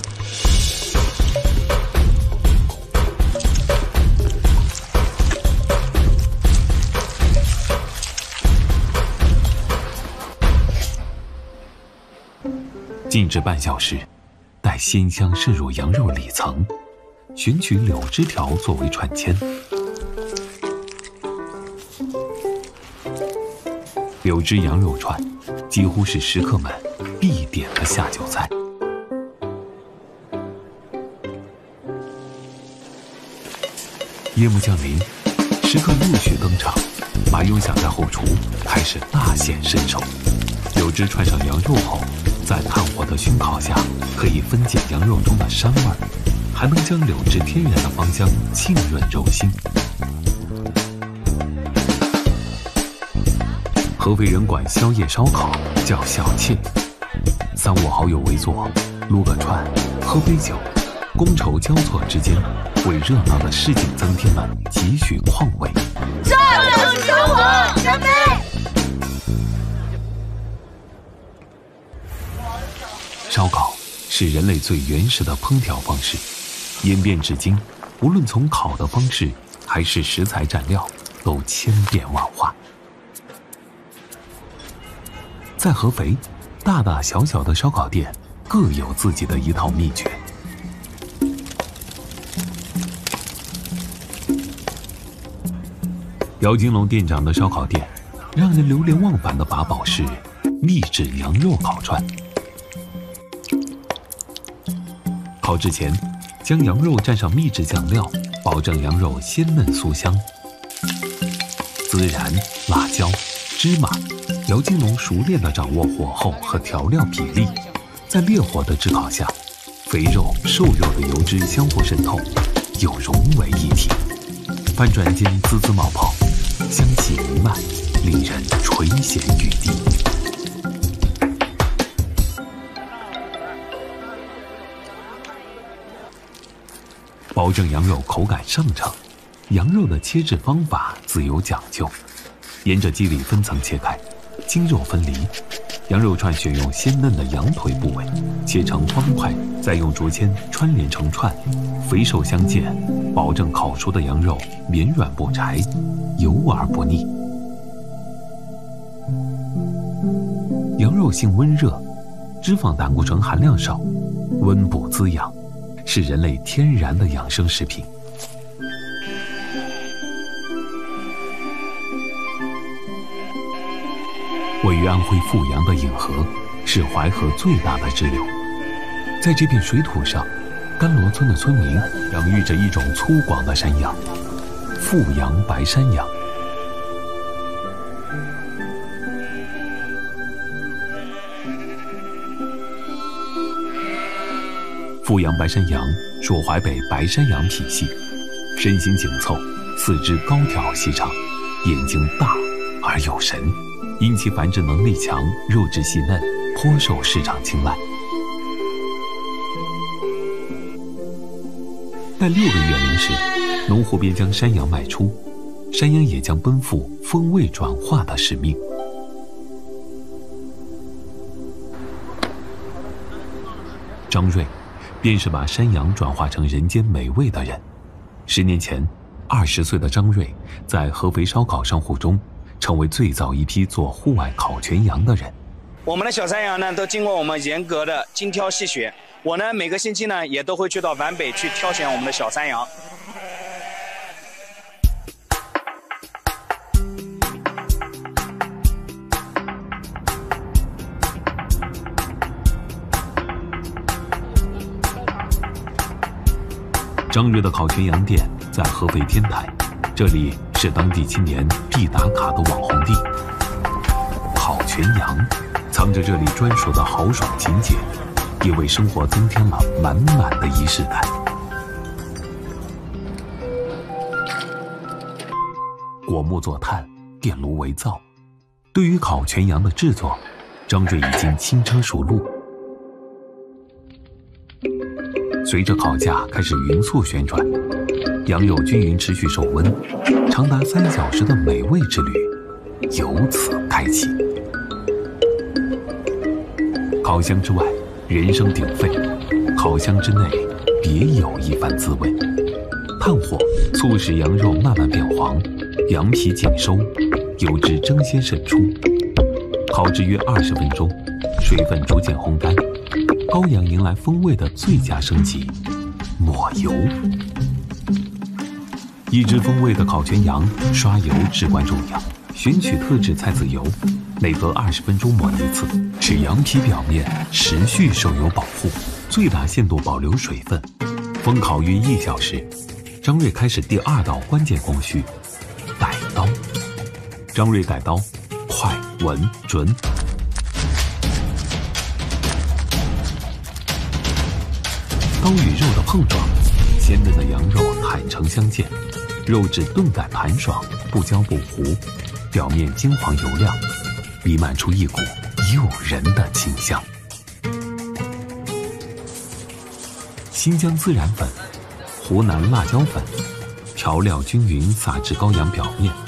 静置半小时，待鲜香渗入羊肉里层，选取柳枝条作为串签。柳枝羊肉串几乎是食客们必点的下酒菜。夜幕降临，食客陆续登场，马永祥在后厨开始大显身手。柳枝串上羊肉后，在炭火的熏烤下，可以分解羊肉中的膻味，还能将柳枝天然的芳香浸润肉心。合肥人管宵夜烧烤叫小切，三五好友围坐，撸个串，喝杯酒，觥筹交错之间，为热闹的市井增添了几许况味。 上酒求火，干杯！ 烧烤是人类最原始的烹调方式，演变至今，无论从烤的方式还是食材蘸料，都千变万化。在合肥，大大小小的烧烤店各有自己的一套秘诀。姚金龙店长的烧烤店，让人流连忘返的法宝是秘制羊肉烤串。烤之前，将羊肉蘸上秘制酱料，保证羊肉鲜嫩酥香。孜然、辣椒、芝麻，姚金龙熟练地掌握火候和调料比例，在烈火的炙烤下，肥肉、瘦肉的油脂相互渗透，又融为一体。翻转间滋滋冒泡，香气弥漫，令人垂涎欲滴。保证羊肉口感上乘，羊肉的切制方法自有讲究，沿着肌理分层切开，筋肉分离。羊肉串选用鲜嫩的羊腿部位，切成方块，再用竹签穿连成串，肥瘦相间，保证烤熟的羊肉绵软不柴，油而不腻。羊肉性温热，脂肪胆固醇含量少，温补滋养，是人类天然的养生食品。位于安徽阜阳的颍河，是淮河最大的支流。在这片水土上，甘罗村的村民养育着一种粗犷的山羊——阜阳白山羊。阜阳白山羊属淮北白山羊品系，身形紧凑，四肢高挑细长，眼睛大而有神。因其繁殖能力强，肉质细嫩，颇受市场青睐。待六个月龄时，农户便将山羊卖出，山羊也将奔赴风味转化的使命。张瑞便是把山羊转化成人间美味的人。十年前，二十岁的张瑞在合肥烧烤商户中成为最早一批做户外烤全羊的人。 我们的小山羊呢，都经过我们严格的精挑细选。我呢，每个星期呢，也都会去到皖北去挑选我们的小山羊。 张瑞的烤全羊店在合肥天台，这里是当地青年必打卡的网红地。烤全羊藏着这里专属的豪爽情节，也为生活增添了满满的仪式感。果木做炭，电炉为灶。对于烤全羊的制作， 张瑞已经轻车熟路。随着烤架开始匀速旋转，羊肉均匀持续受温，长达三小时的美味之旅由此开启。烤箱之外，人声鼎沸；烤箱之内，别有一番滋味。炭火促使羊肉慢慢变黄，羊皮紧收，油脂争先渗出。烤制约二十分钟，水分逐渐烘干，羔羊迎来风味的最佳升级——抹油。一只风味的烤全羊，刷油至关重要。选取特制菜籽油，每隔二十分钟抹一次，使羊皮表面持续受油保护，最大限度保留水分。风烤约一小时，张瑞开始第二道关键工序——改刀。张瑞改刀，快、稳、准。刀与肉的碰撞，鲜嫩的羊肉坦诚相见，肉质顿感弹爽，不焦不糊，表面金黄油亮，弥漫出一股诱人的清香。新疆孜然粉、湖南辣椒粉，调料均匀撒至羔羊表面。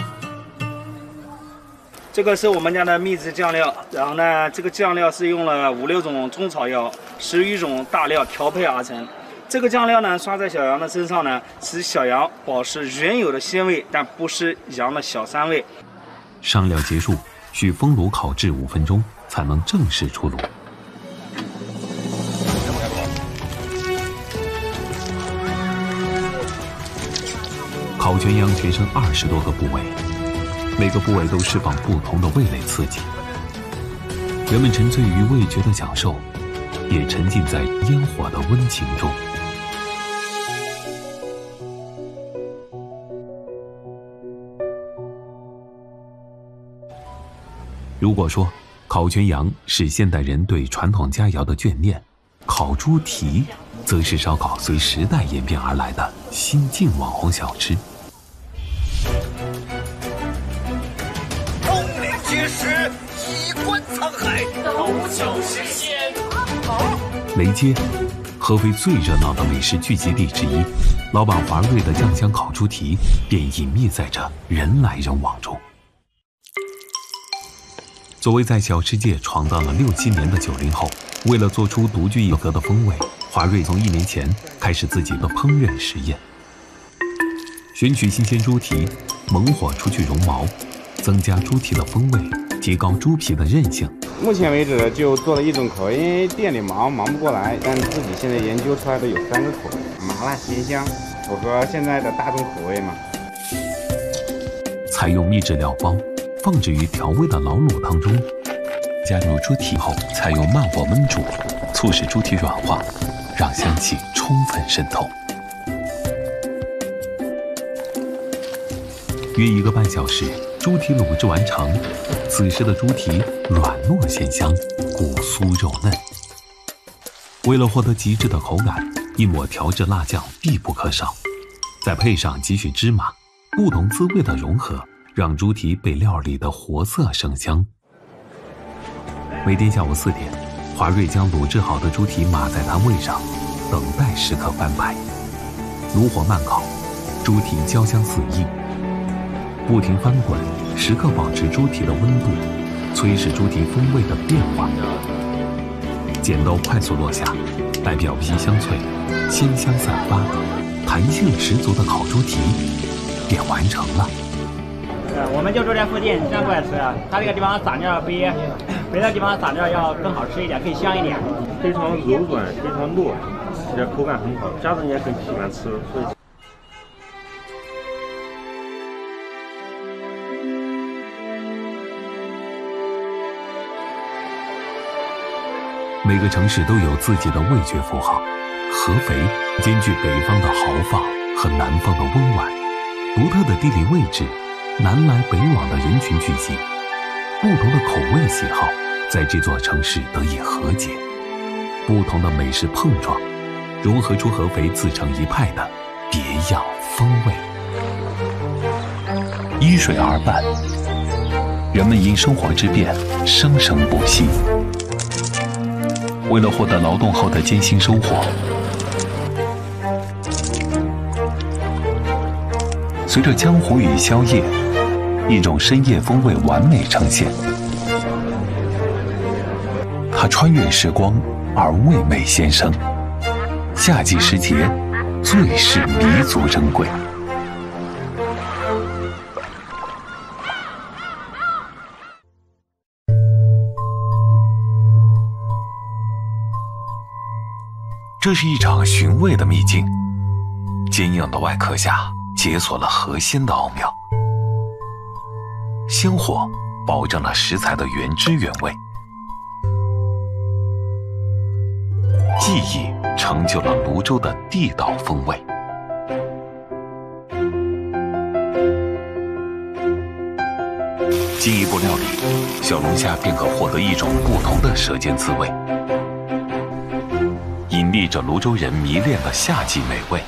这个是我们家的秘制酱料，然后呢，这个酱料是用了五六种中草药、十余种大料调配而成。这个酱料呢，刷在小羊的身上呢，使小羊保持原有的鲜味，但不失羊的小膻味。 上料结束，需封炉烤制五分钟，才能正式出炉。烤全羊全身二十多个部位，每个部位都释放不同的味蕾刺激。人们沉醉于味觉的享受，也沉浸在烟火的温情中。如果说烤全羊是现代人对传统佳肴的眷恋，烤猪蹄则是烧烤随时代演变而来的新晋网红小吃。 风林绝石，衣冠沧海，都就是鲜。 雷街，合肥最热闹的美食聚集地之一，老板华瑞的酱香烤猪蹄便隐秘在这人来人往中。作为在小吃界闯荡了六七年的九零后，为了做出独具一格的风味，华瑞从一年前开始自己的烹饪实验。选取新鲜猪蹄，猛火出去绒毛，增加猪蹄的风味，提高猪皮的韧性。 目前为止就做了一种口味，因为店里忙忙不过来，但自己现在研究出来的有三个口味，麻辣鲜香，符合现在的大众口味嘛。 采用秘制料包，放置于调味的老卤汤中，加入猪蹄后，采用慢火焖煮，促使猪蹄软化，让香气充分渗透。约一个半小时，猪蹄卤制完成。此时的猪蹄软糯鲜香，骨酥肉嫩。为了获得极致的口感，一抹调制辣酱必不可少，再配上几许芝麻，不同滋味的融合，让猪蹄被料理得活色生香。每天下午四点，华瑞将卤制好的猪蹄码在摊位上，等待食客翻牌。炉火慢烤，猪蹄焦香四溢，不停翻滚，时刻保持猪蹄的温度，催使猪蹄风味的变化。剪刀快速落下，待表皮香脆，鲜香散发，弹性十足的烤猪蹄便完成了。 我们就住在附近，经常过来吃。它这个地方撒料比别的地方撒料要更好吃一点，更香一点。 非常柔软，非常糯，而且口感很好，家人也很喜欢吃。所以。 每个城市都有自己的味觉符号，合肥兼具北方的豪放和南方的温婉，独特的地理位置，南来北往的人群聚集，不同的口味喜好在这座城市得以和解，不同的美食碰撞，融合出合肥自成一派的别样风味。依水而拌， 人们因生活之变生生不息。为了获得劳动后的艰辛收获，随着江湖与宵夜，一种深夜风味完美呈现。它穿越时光而味美先生，夏季时节，最是弥足珍贵。这是一场寻味的秘境，坚硬的外壳下解锁了核心的奥妙。鲜火保证了食材的原汁原味，记忆成就了泸州的地道风味。进一步料理，小龙虾便可获得一种不同的舌尖滋味，隐匿着泸州人迷恋的夏季美味。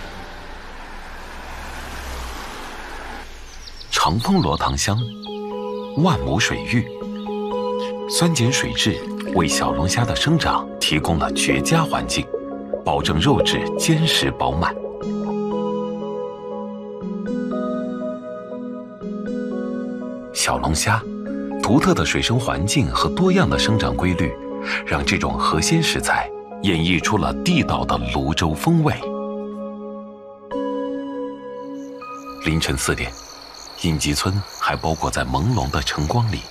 长风罗塘香，万亩水域，酸碱水质为小龙虾的生长提供了绝佳环境，保证肉质坚实饱满。小龙虾独特的水生环境和多样的生长规律，让这种核心食材演绎出了地道的泸州风味。凌晨四点，应集村还包裹在朦胧的晨光里。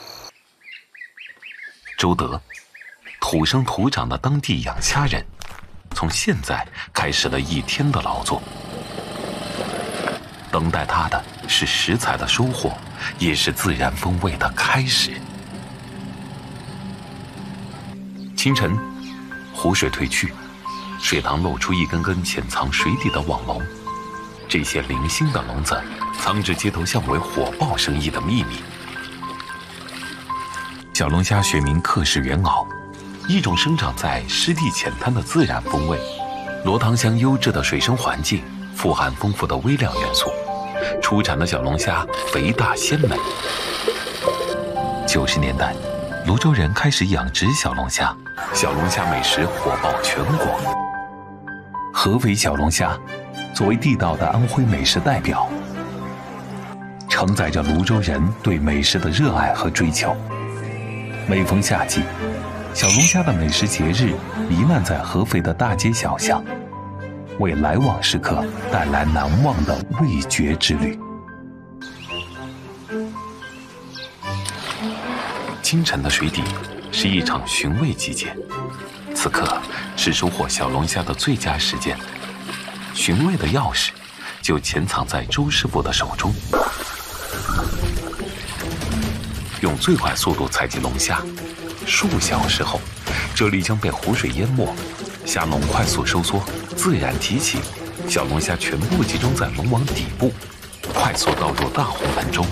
周德，土生土长的当地养虾人，从现在开始了一天的劳作。等待他的是食材的收获，也是自然风味的开始。清晨，湖水退去，水塘露出一根根潜藏水底的网笼。这些零星的笼子，藏着街头巷尾火爆生意的秘密。小龙虾学名克氏原螯，一种生长在湿地浅滩的自然风味。罗塘乡优质的水生环境，富含丰富的微量元素，出产的小龙虾肥大鲜美。九十年代，泸州人开始养殖小龙虾，小龙虾美食火爆全国。合肥小龙虾作为地道的安徽美食代表，承载着泸州人对美食的热爱和追求。每逢夏季，小龙虾的美食节日弥漫在合肥的大街小巷，为来往食客带来难忘的味觉之旅。清晨的水底是一场寻味季节，此刻是收获小龙虾的最佳时间。寻味的钥匙就潜藏在周师傅的手中。用最快速度采集龙虾，数小时后，这里将被湖水淹没，虾笼快速收缩，自然提起，小龙虾全部集中在笼网底部，快速倒入大红盆中。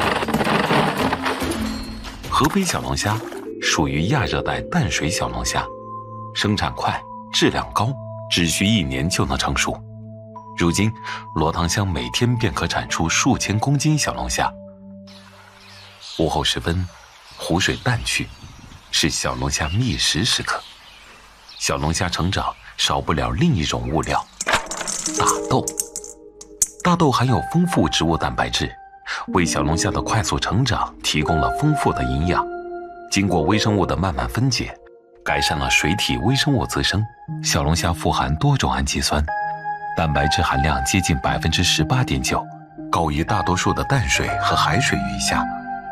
合肥小龙虾属于亚热带淡水小龙虾，生产快，质量高，只需一年就能成熟。如今，罗塘乡每天便可产出数千公斤小龙虾。午后时分，湖水淡去，是小龙虾觅食时刻。小龙虾成长少不了另一种物料——大豆。大豆含有丰富植物蛋白质，为小龙虾的快速成长提供了丰富的营养。经过微生物的慢慢分解，改善了水体微生物滋生。小龙虾富含多种氨基酸，蛋白质含量接近百分之十八点九，高于大多数的淡水和海水鱼虾。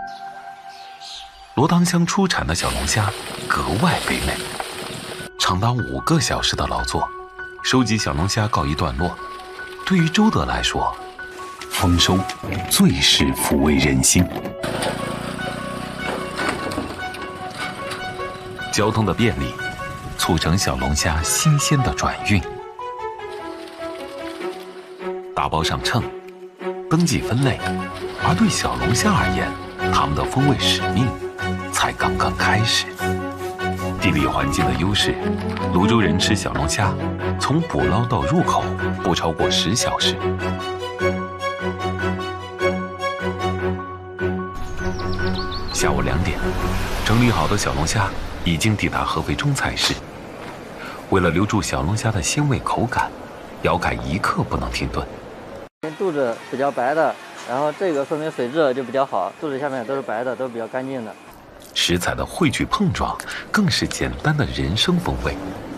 罗塘乡出产的小龙虾格外肥美，长达五个小时的劳作，收集小龙虾告一段落。对于周德来说，丰收最是抚慰人心。交通的便利，促成小龙虾新鲜的转运。打包上秤，登记分类，而对小龙虾而言，它们的风味使命才刚刚开始。地理环境的优势，泸州人吃小龙虾，从捕捞到入口不超过十小时。 下午两点，整理好的小龙虾已经抵达合肥中菜市。为了留住小龙虾的鲜味口感，姚凯一刻不能停顿。 肚子比较白的，然后这个说明水质就比较好，肚子下面都是白的，都是比较干净的。 食材的汇聚碰撞，更是简单的人生风味。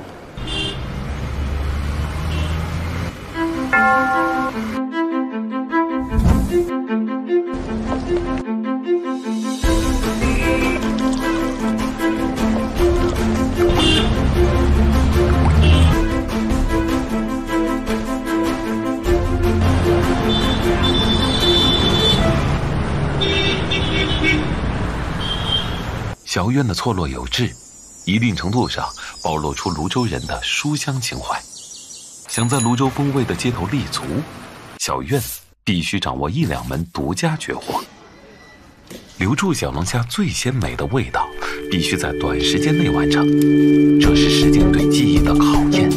小院的错落有致，一定程度上暴露出泸州人的书香情怀。想在泸州风味的街头立足，小院必须掌握一两门独家绝活。留住小龙虾最鲜美的味道，必须在短时间内完成，这是时间对技艺的考验。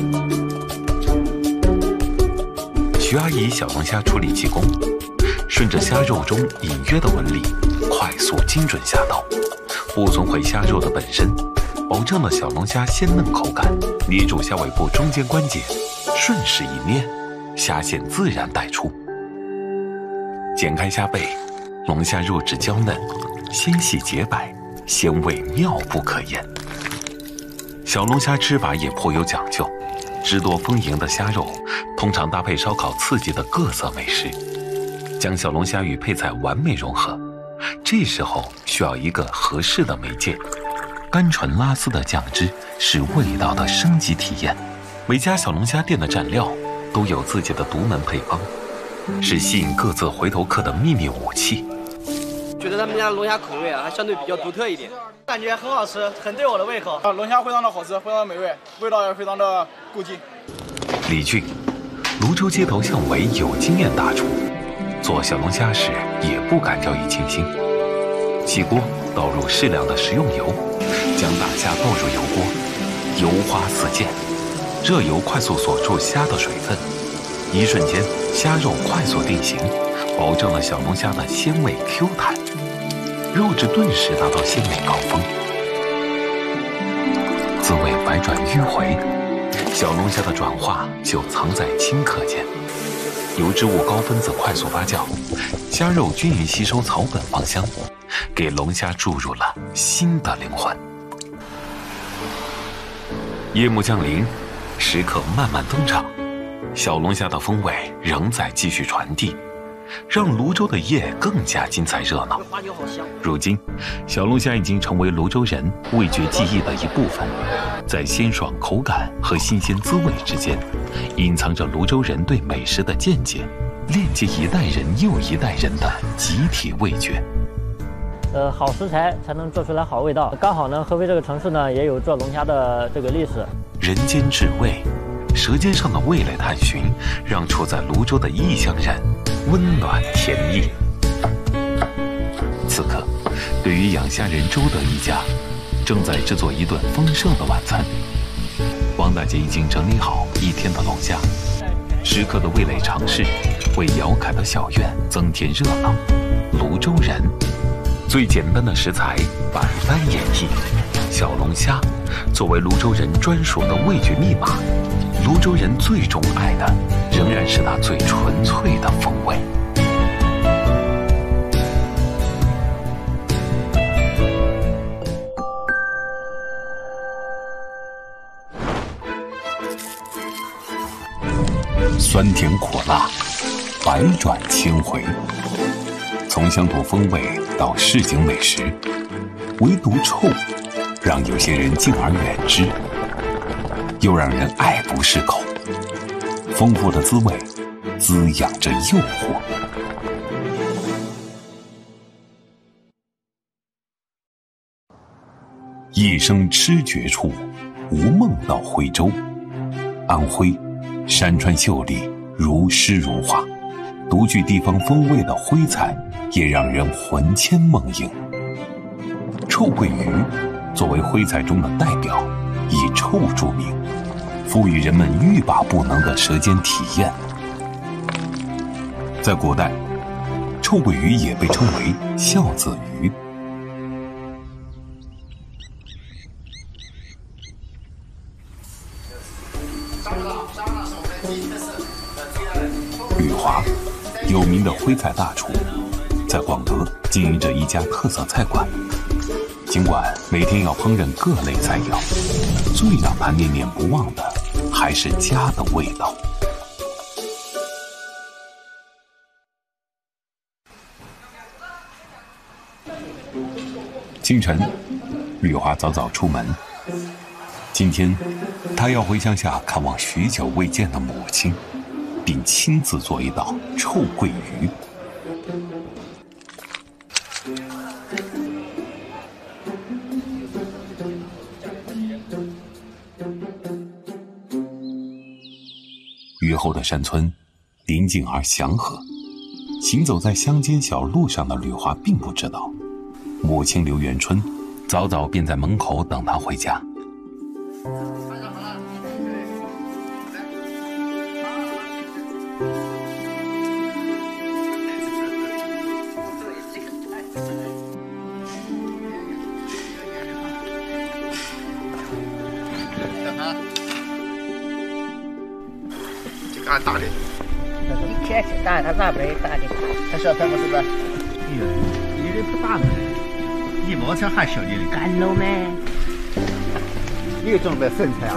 徐阿姨小龙虾处理技工，顺着虾肉中隐约的纹理，快速精准下刀，不损毁虾肉的本身，保证了小龙虾鲜嫩口感。捏住虾尾部中间关节，顺势一捏，虾线自然带出。剪开虾背，龙虾肉质娇嫩，纤细洁白，鲜味妙不可言。小龙虾吃法也颇有讲究，汁多丰盈的虾肉通常搭配烧烤刺激的各色美食，将小龙虾与配菜完美融合。这时候需要一个合适的媒介，甘醇拉丝的酱汁是味道的升级体验。每家小龙虾店的蘸料都有自己的独门配方，是吸引各自回头客的秘密武器。 觉得他们家龙虾口味啊，还相对比较独特一点， 感觉很好吃，很对我的胃口。啊，龙虾非常的好吃，非常的美味，味道也非常的够劲。 李俊，泸州街头巷尾有经验大厨，做小龙虾时也不敢掉以轻心。起锅，倒入适量的食用油，将大虾倒入油锅，油花四溅，热油快速锁住虾的水分，一瞬间虾肉快速定型，保证了小龙虾的鲜味 Q 弹，肉质顿时达到鲜美高峰，滋味百转迂回，小龙虾的转化就藏在顷刻间。油脂物高分子快速发酵，虾肉均匀吸收草本芳香，给龙虾注入了新的灵魂。夜幕降临，食客慢慢登场，小龙虾的风味仍在继续传递，让泸州的夜更加精彩热闹。如今，小龙虾已经成为泸州人味觉记忆的一部分，在鲜爽口感和新鲜滋味之间，隐藏着泸州人对美食的见解，链接一代人又一代人的集体味觉。 呃，好食材才能做出来好味道。刚好呢，合肥这个城市呢也有做龙虾的这个历史。 人间至味，舌尖上的味蕾探寻，让处在泸州的异乡人温暖甜蜜。此刻，对于养虾人周德一家，正在制作一顿丰盛的晚餐。王大姐已经整理好一天的龙虾，时刻的味蕾尝试，为姚凯的小院增添热闹。泸州人，最简单的食材，百般演绎。小龙虾作为泸州人专属的味觉密码，泸州人最钟爱的仍然是那最纯粹的风味。酸甜苦辣，百转千回，从乡土风味到市井美食，唯独臭让有些人敬而远之，又让人爱不释口。丰富的滋味滋养着诱惑。一生吃绝处，无梦到徽州。安徽山川秀丽，如诗如画，独具地方风味的徽菜也让人魂牵梦萦。臭鳜鱼作为徽菜中的代表，以臭著名，赋予人们欲罢不能的舌尖体验。在古代，臭鳜鱼也被称为孝子鱼， 吕华，有名的徽菜大厨，在广德经营着一家特色菜馆。尽管每天要烹饪各类菜肴，最让他念念不忘的还是家的味道。清晨，吕华早早出门。今天，他要回乡下看望许久未见的母亲，并亲自做一道臭鳜鱼。雨后的山村宁静而祥和，行走在乡间小路上的吕华并不知道，母亲刘元春早早便在门口等他回家。 这个大的， 一天挺大，他拿不来大的，他小他们是不是？ 哎呦，你这不大呢，一毛钱还小的嘞。 干喽咩？ 又准备剩菜啊。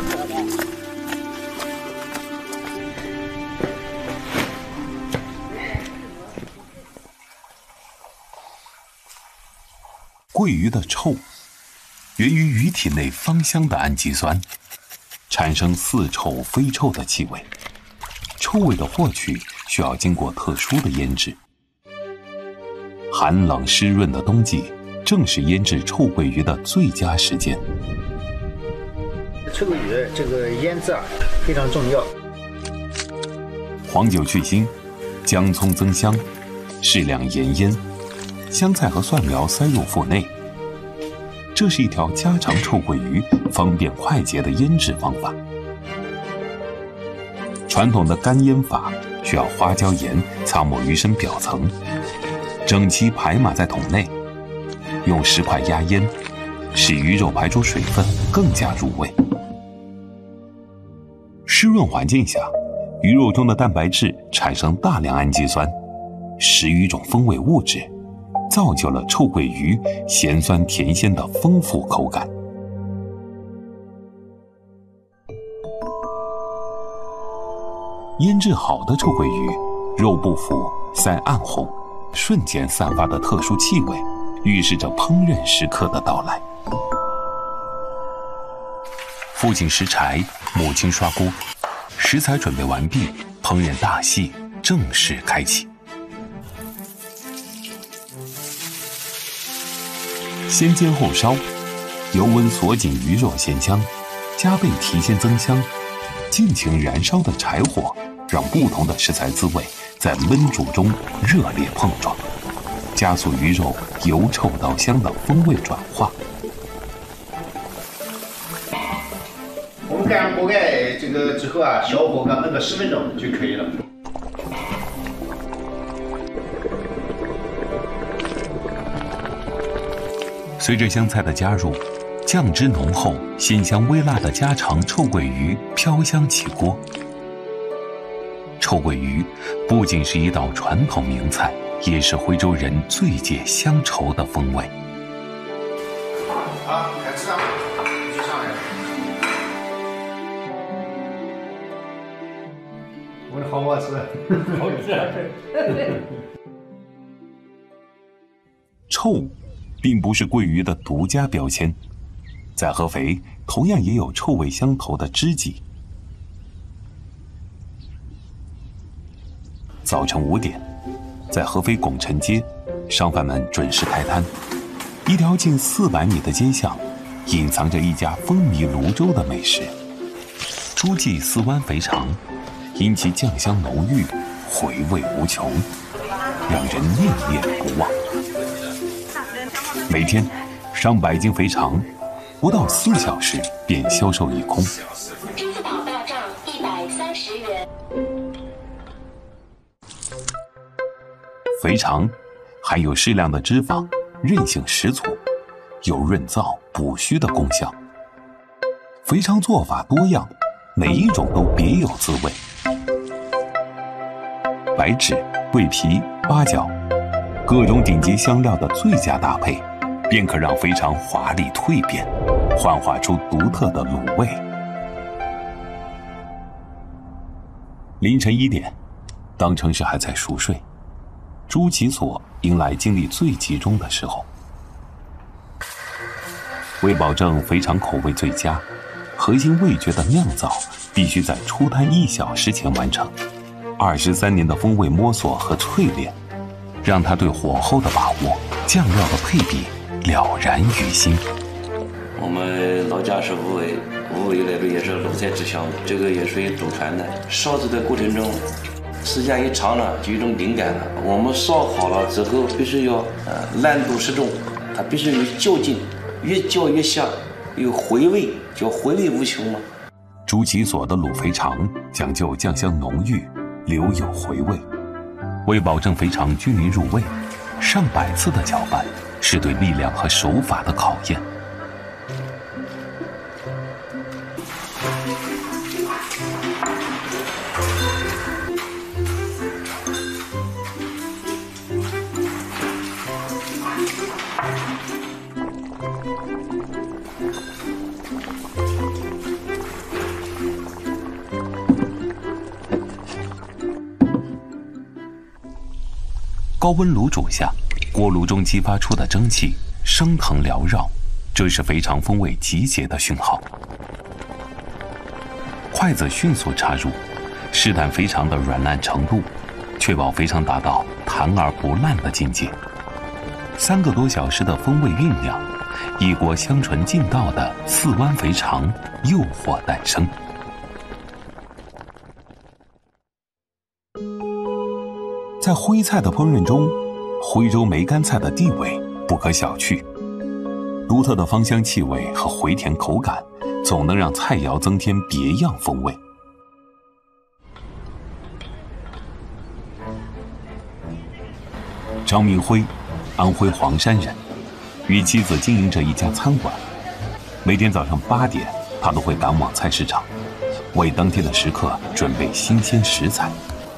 鳜鱼的臭，源于鱼体内芳香的氨基酸，产生似臭非臭的气味。臭味的获取需要经过特殊的腌制。寒冷湿润的冬季，正是腌制臭鳜鱼的最佳时间。 臭鳜鱼这个腌制啊非常重要。 黄酒去腥，姜葱增香，适量盐腌，香菜和蒜苗塞入腹内。这是一条家常臭鳜鱼方便快捷的腌制方法。传统的干腌法需要花椒盐擦抹鱼身表层，整齐排码在桶内，用石块压腌，使鱼肉排出水分，更加入味。湿润环境下，鱼肉中的蛋白质产生大量氨基酸，十余种风味物质，造就了臭鳜鱼咸酸甜鲜的丰富口感。腌制好的臭鳜鱼，肉不腐，鳃暗红，瞬间散发的特殊气味，预示着烹饪时刻的到来。父亲拾柴，母亲刷锅，食材准备完毕，烹饪大戏正式开启。先煎后烧，油温锁紧鱼肉鲜香，加倍提鲜增香，尽情燃烧的柴火让不同的食材滋味在焖煮中热烈碰撞，加速鱼肉由臭到香的风味转化。 我们干锅盖这个之后啊，小火煸焖个十分钟就可以了。 随着香菜的加入，酱汁浓厚、鲜香微辣的家常臭鳜鱼飘香起锅。臭鳜鱼不仅是一道传统名菜，也是徽州人最解乡愁的风味。 好，开吃啊！继续上来。我的好不好吃？好吃。 臭，并不是鳜鱼的独家标签，在合肥同样也有臭味相投的知己。早晨五点，在合肥拱辰街，商贩们准时开摊。一条近四百米的街巷，隐藏着一家风靡泸州的美食——诸暨四湾肥肠，因其酱香浓郁，回味无穷，让人念念不忘。每天上百斤肥肠，不到四小时便销售一空。 珠子岛大账一百三十元。 肥肠含有适量的脂肪，韧性十足，有润燥补虚的功效。肥肠做法多样，每一种都别有滋味。 白芷、桂皮、八角，各种顶级香料的最佳搭配，便可让肥肠华丽蜕变，幻化出独特的卤味。凌晨一点，当城市还在熟睡，朱其所迎来精力最集中的时候。为保证肥肠口味最佳，核心味觉的酿造必须在出摊一小时前完成。二十三年的风味摸索和淬炼，让他对火候的把握、酱料的配比了然于心。 我们老家是无为，无为来说也是鲁菜之乡，这个也属于祖传的。烧制的过程中，时间一长了就有一种灵感了。我们烧好了之后，必须要呃烂度适中，它必须有较劲。越叫越香，有回味，叫回味无穷嘛。 朱其所的卤肥肠讲究酱香浓郁，留有回味。为保证肥肠均匀入味，上百次的搅拌是对力量和手法的考验。高温炉煮下，锅炉中激发出的蒸汽升腾缭绕，这是肥肠风味集结的讯号。筷子迅速插入，试探肥肠的软烂程度，确保肥肠达到弹而不烂的境界。三个多小时的风味酝酿，一锅香醇劲道的四湾肥肠诱惑诞生。在徽菜的烹饪中，徽州梅干菜的地位不可小觑。独特的芳香气味和回甜口感，总能让菜肴增添别样风味。张明辉，安徽黄山人，与妻子经营着一家餐馆。每天早上八点，他都会赶往菜市场，为当天的食客准备新鲜食材。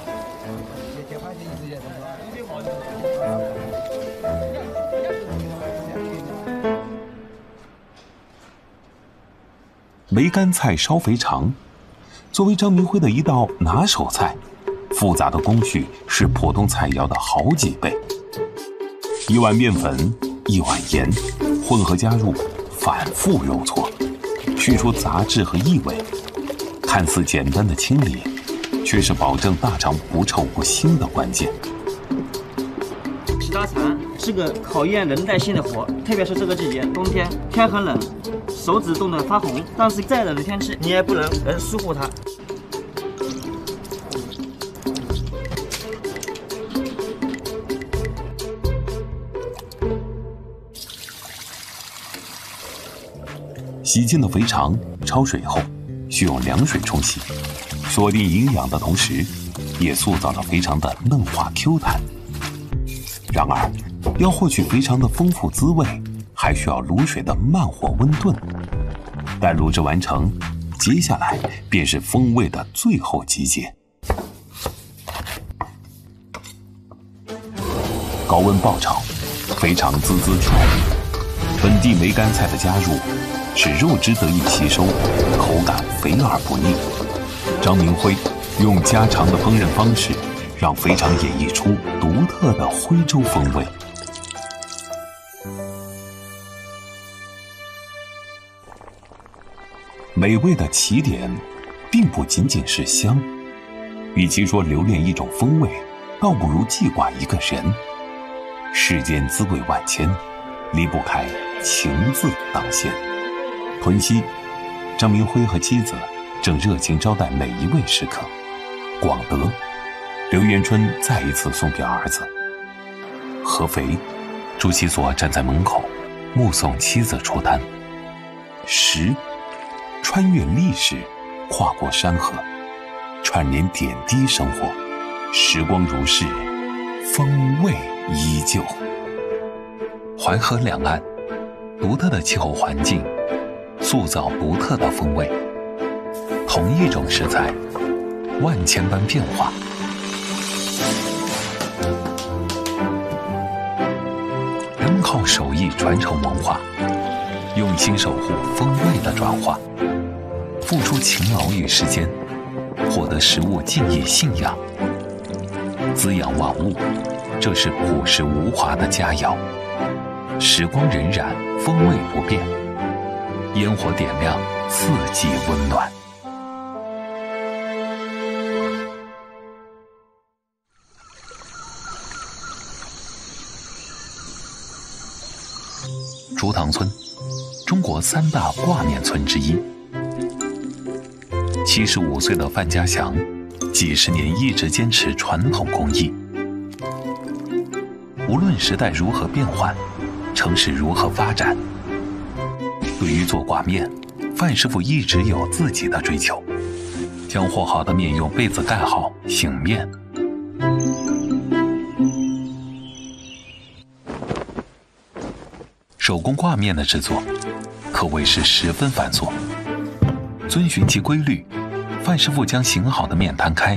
梅干菜烧肥肠，作为张明辉的一道拿手菜，复杂的工序是普通菜肴的好几倍。一碗面粉，一碗盐，混合加入，反复揉搓，去除杂质和异味。看似简单的清理，却是保证大肠不臭不腥的关键。 皮大肠是个考验韧带性的活，特别是这个季节，冬天天很冷，手指冻得发红，但是再冷的天气你也不能呃疏忽它。 洗净的肥肠焯水后，需用凉水冲洗，锁定营养的同时，也塑造了肥肠的嫩滑 Q 弹。然而，要获取肥肠的丰富滋味，还需要卤水的慢火温炖。待卤制完成，接下来便是风味的最后集结。高温爆炒，肥肠滋滋跳。本地梅干菜的加入，使肉汁得以吸收，口感肥而不腻。张明辉用家常的烹饪方式，让肥肠演绎出独特的徽州风味。美味的起点，并不仅仅是香，与其说留恋一种风味，倒不如记挂一个人。世间滋味万千，离不开情字当先。屯溪，张明辉和妻子正热情招待每一位食客。广德，刘元春再一次送给儿子。合肥，朱其所站在门口，目送妻子出摊。十，穿越历史，跨过山河，串联点滴生活，时光如逝，风味依旧。淮河两岸，独特的气候环境，塑造独特的风味。同一种食材，万千般变化。 靠手艺传承文化，用心守护风味的转化，付出勤劳与时间，获得食物敬意信仰，滋养万物，这是朴实无华的佳肴。时光荏苒，风味不变，烟火点亮，四季温暖。竹塘村，中国三大挂面村之一。七十五岁的范家祥，几十年一直坚持传统工艺。无论时代如何变换，城市如何发展，对于做挂面，范师傅一直有自己的追求，将和好的面用被子盖好，醒面。手工挂面的制作可谓是十分繁琐，遵循其规律，范师傅将醒好的面摊开，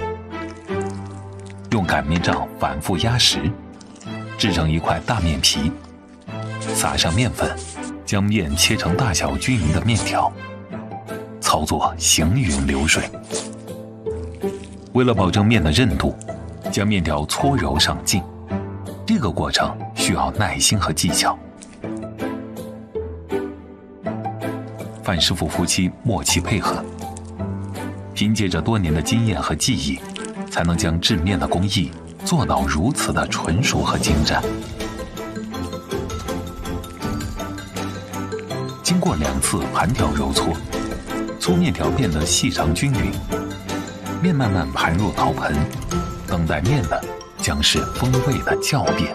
用擀面杖反复压实，制成一块大面皮，撒上面粉，将面切成大小均匀的面条，操作行云流水。为了保证面的韧度，将面条搓揉上劲，这个过程需要耐心和技巧。范师傅夫妻默契配合，凭借着多年的经验和技艺，才能将制面的工艺做到如此的纯熟和精湛。经过两次盘条揉搓，粗面条变得细长均匀，面慢慢盘入陶盆，等待面的将是风味的校变。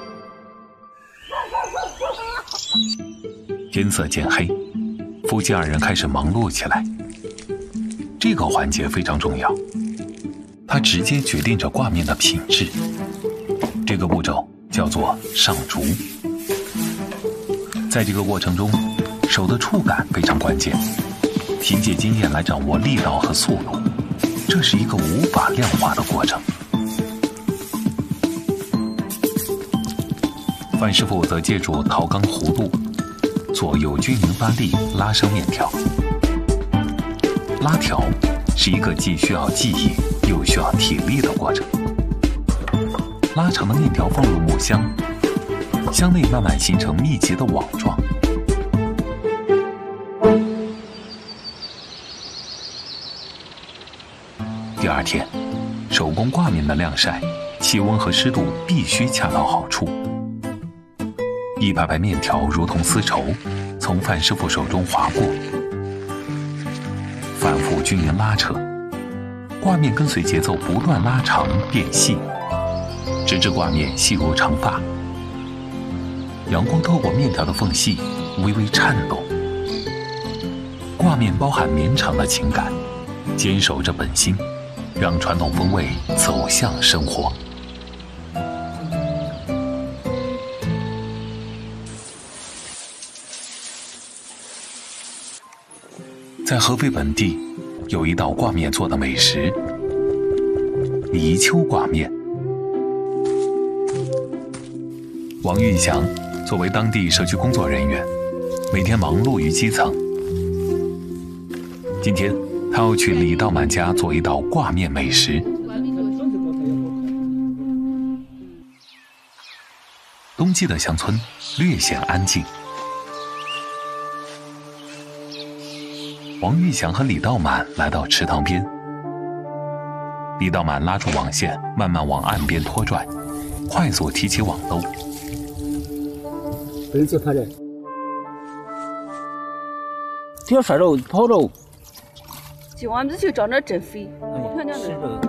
天色渐黑，夫妻二人开始忙碌起来。这个环节非常重要，它直接决定着挂面的品质。这个步骤叫做上竹。在这个过程中，手的触感非常关键，凭借经验来掌握力道和速度，这是一个无法量化的过程。范师傅则借助陶缸弧度，左右均匀发力，拉伸面条。拉条是一个既需要技艺又需要体力的过程。拉长的面条放入木箱，箱内慢慢形成密集的网状。第二天，手工挂面的晾晒，气温和湿度必须恰到好处。一排排面条如同丝绸，从范师傅手中划过，反复均匀拉扯，挂面跟随节奏不断拉长变细，直至挂面细如长发。阳光透过面条的缝隙，微微颤动。挂面包含绵长的情感，坚守着本心，让传统风味走向生活。在合肥本地，有一道挂面做的美食——泥鳅挂面。王玉祥作为当地社区工作人员，每天忙碌于基层。今天，他要去李道满家做一道挂面美食。冬季的乡村略显安静。王玉祥和李道满来到池塘边，李道满拉住网线，慢慢往岸边拖拽，快速提起网兜。 不用去拍的。 条甩肉泡肉。 今晚子就长得真肥，我看见的。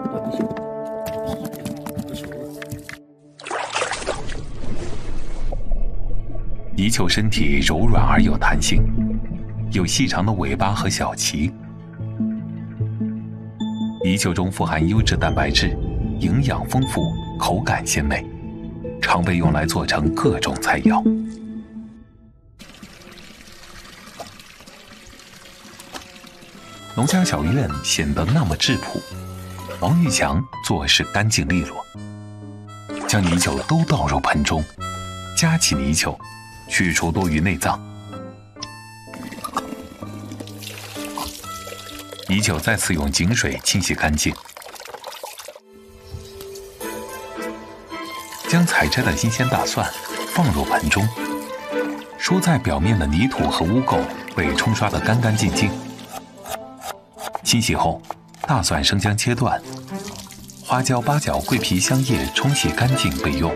泥鳅身体柔软而有弹性，有细长的尾巴和小鳍。泥鳅中富含优质蛋白质，营养丰富，口感鲜美，常被用来做成各种菜肴。农家小院显得那么质朴，王玉强做事干净利落，将泥鳅都倒入盆中，夹起泥鳅， 去除多余内脏。米酒再次用井水清洗干净，将采摘的新鲜大蒜放入盆中，蔬菜表面的泥土和污垢被冲刷得干干净净。清洗后，大蒜、生姜切断，花椒、八角、桂皮、香叶冲洗干净备用。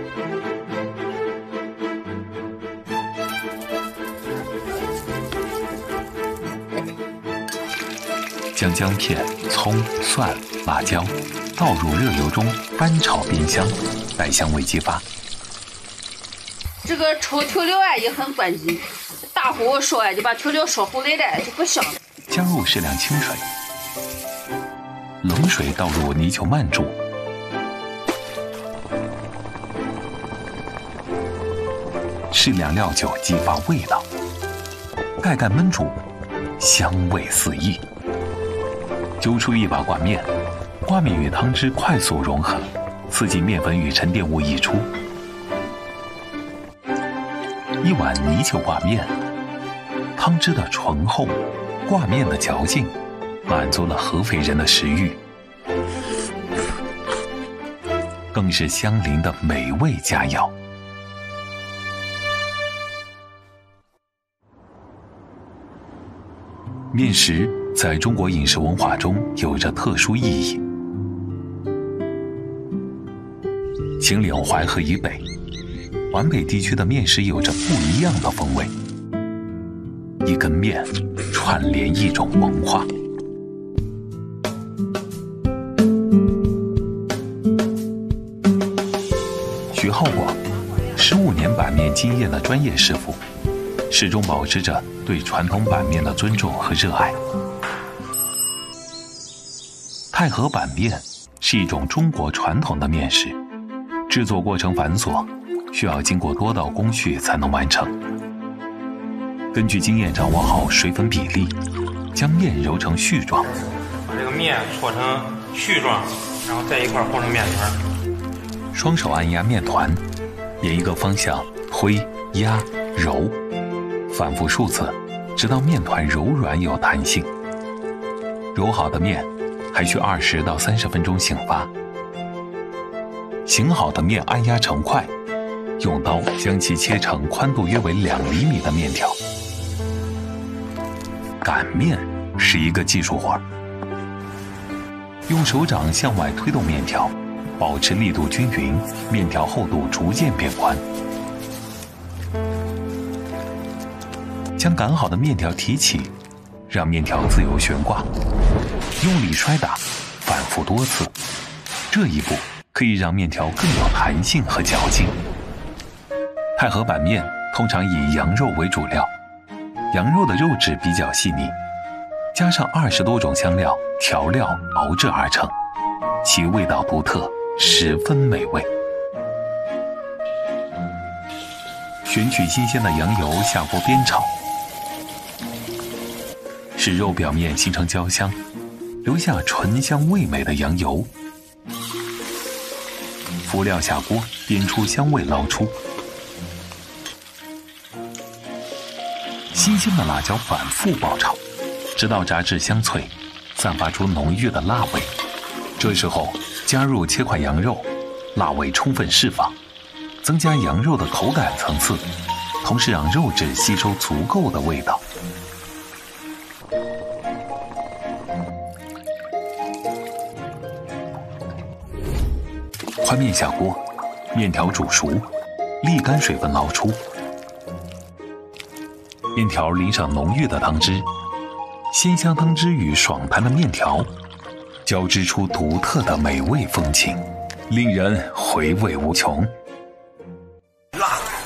将姜片、葱、蒜、辣椒倒入热油中翻炒煸香，待香味激发。 这个炒调料啊也很关键，大火烧啊就把调料烧糊来的就不香了。 加入适量清水，冷水倒入泥鳅慢煮，适量料酒激发味道，盖盖焖煮，香味四溢。揪出一把挂面，挂面与汤汁快速融合，刺激面粉与沉淀物溢出。一碗泥鳅挂面，汤汁的醇厚，挂面的嚼劲，满足了合肥人的食欲，更是相邻的美味佳肴。面食在中国饮食文化中有着特殊意义。秦岭淮河以北，皖北地区的面食有着不一样的风味。一根面串联一种文化。徐浩广，十五年板面经验的专业师傅，始终保持着对传统板面的尊重和热爱。太和板面是一种中国传统的面食，制作过程繁琐，需要经过多道工序才能完成。根据经验掌握好水粉比例，将面揉成絮状， 把这个面搓成絮状，然后在一块和成面团。 双手按压面团，沿一个方向推、压、揉，反复数次，直到面团柔软有弹性。揉好的面还需二十到三十分钟醒发。醒好的面按压成块，用刀将其切成宽度约为两厘米的面条。擀面是一个技术活，用手掌向外推动面条，保持力度均匀，面条厚度逐渐变宽。将擀好的面条提起，让面条自由悬挂，用力摔打，反复多次。这一步可以让面条更有弹性和嚼劲。太和板面通常以羊肉为主料，羊肉的肉质比较细腻，加上二十多种香料调料熬制而成，其味道独特，十分美味。选取新鲜的羊油下锅煸炒，使肉表面形成焦香，留下醇香味美的羊油。辅料下锅煸出香味捞出，新鲜的辣椒反复爆炒，直到炸至香脆，散发出浓郁的辣味。这时候加入切块羊肉，辣味充分释放，增加羊肉的口感层次，同时让肉质吸收足够的味道。宽面下锅，面条煮熟，沥干水分捞出。面条淋上浓郁的汤汁，鲜香汤汁与爽弹的面条交织出独特的美味风情，令人回味无穷。 辣，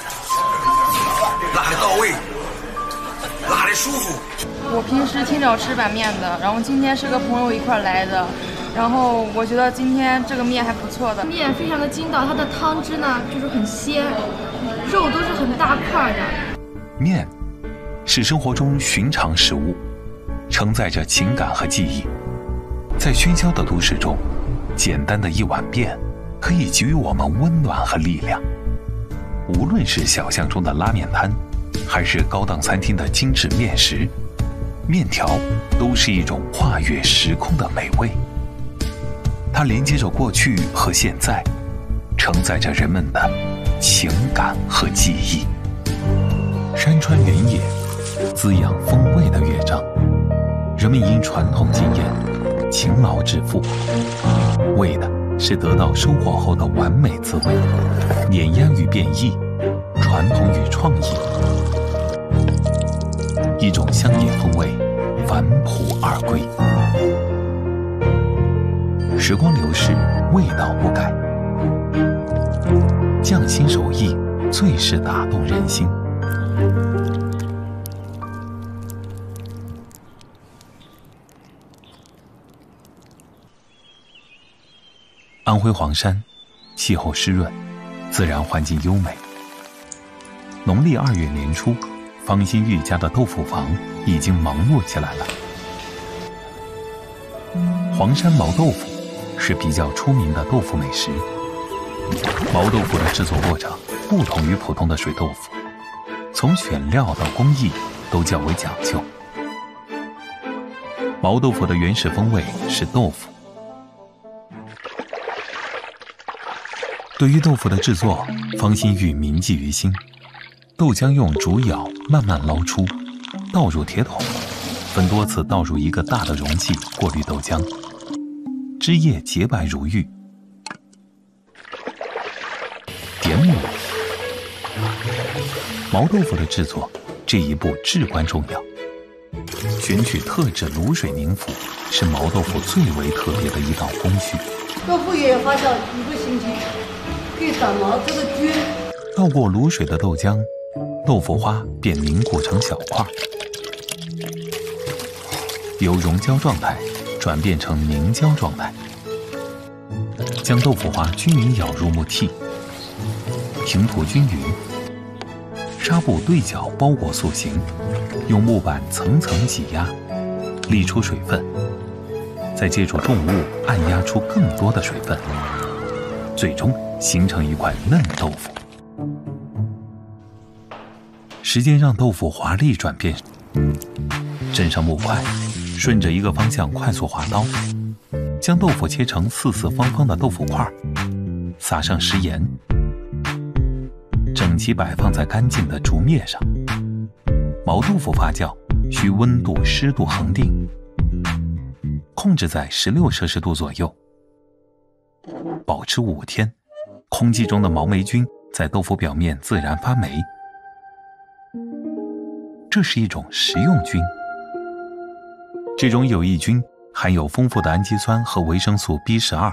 辣的到位，辣的舒服。 我平时挺少吃板面的，然后今天是跟朋友一块来的，然后我觉得今天这个面还不错的， 面非常的筋道，它的汤汁呢就是很鲜，肉都是很大块的。 面是生活中寻常食物，承载着情感和记忆。在喧嚣的都市中，简单的一碗面可以给予我们温暖和力量。无论是小巷中的拉面摊， 还是高档餐厅的精致面食，面条都是一种跨越时空的美味。它连接着过去和现在，承载着人们的情感和记忆。山川原野，滋养风味的乐章。人们因传统经验，勤劳致富，为的是得到收获后的完美滋味。碾压与变异，传统与创意，一种乡野风味，返璞而归。时光流逝，味道不改，匠心手艺最是打动人心。安徽黄山，气候湿润，自然环境优美。农历二月年初，方新玉家的豆腐房已经忙碌起来了。黄山毛豆腐是比较出名的豆腐美食。毛豆腐的制作过程不同于普通的水豆腐，从选料到工艺都较为讲究。毛豆腐的原始风味是豆腐。对于豆腐的制作，方新玉铭记于心。豆浆用竹舀慢慢捞出，倒入铁桶，分多次倒入一个大的容器过滤豆浆，汁液洁白如玉。点卤，毛豆腐的制作这一步至关重要。选取特制卤水凝腐是毛豆腐最为特别的一道工序。 豆腐也要发酵一个星期，可以长毛这个菌。 倒过卤水的豆浆，豆腐花便凝固成小块，由溶胶状态转变成凝胶状态。将豆腐花均匀舀入木屉，平涂均匀，纱布对角包裹塑形，用木板层层挤压，沥出水分，再借助重物按压出更多的水分，最终形成一块嫩豆腐。时间让豆腐华丽转变，镇上木块，顺着一个方向快速划刀，将豆腐切成四四方方的豆腐块，撒上食盐，整齐摆放在干净的竹篾上。毛豆腐发酵需温度湿度恒定，控制在十六摄氏度左右，保持五天。空气中的毛霉菌在豆腐表面自然发霉，这是一种食用菌。这种有益菌含有丰富的氨基酸和维生素 B 十二。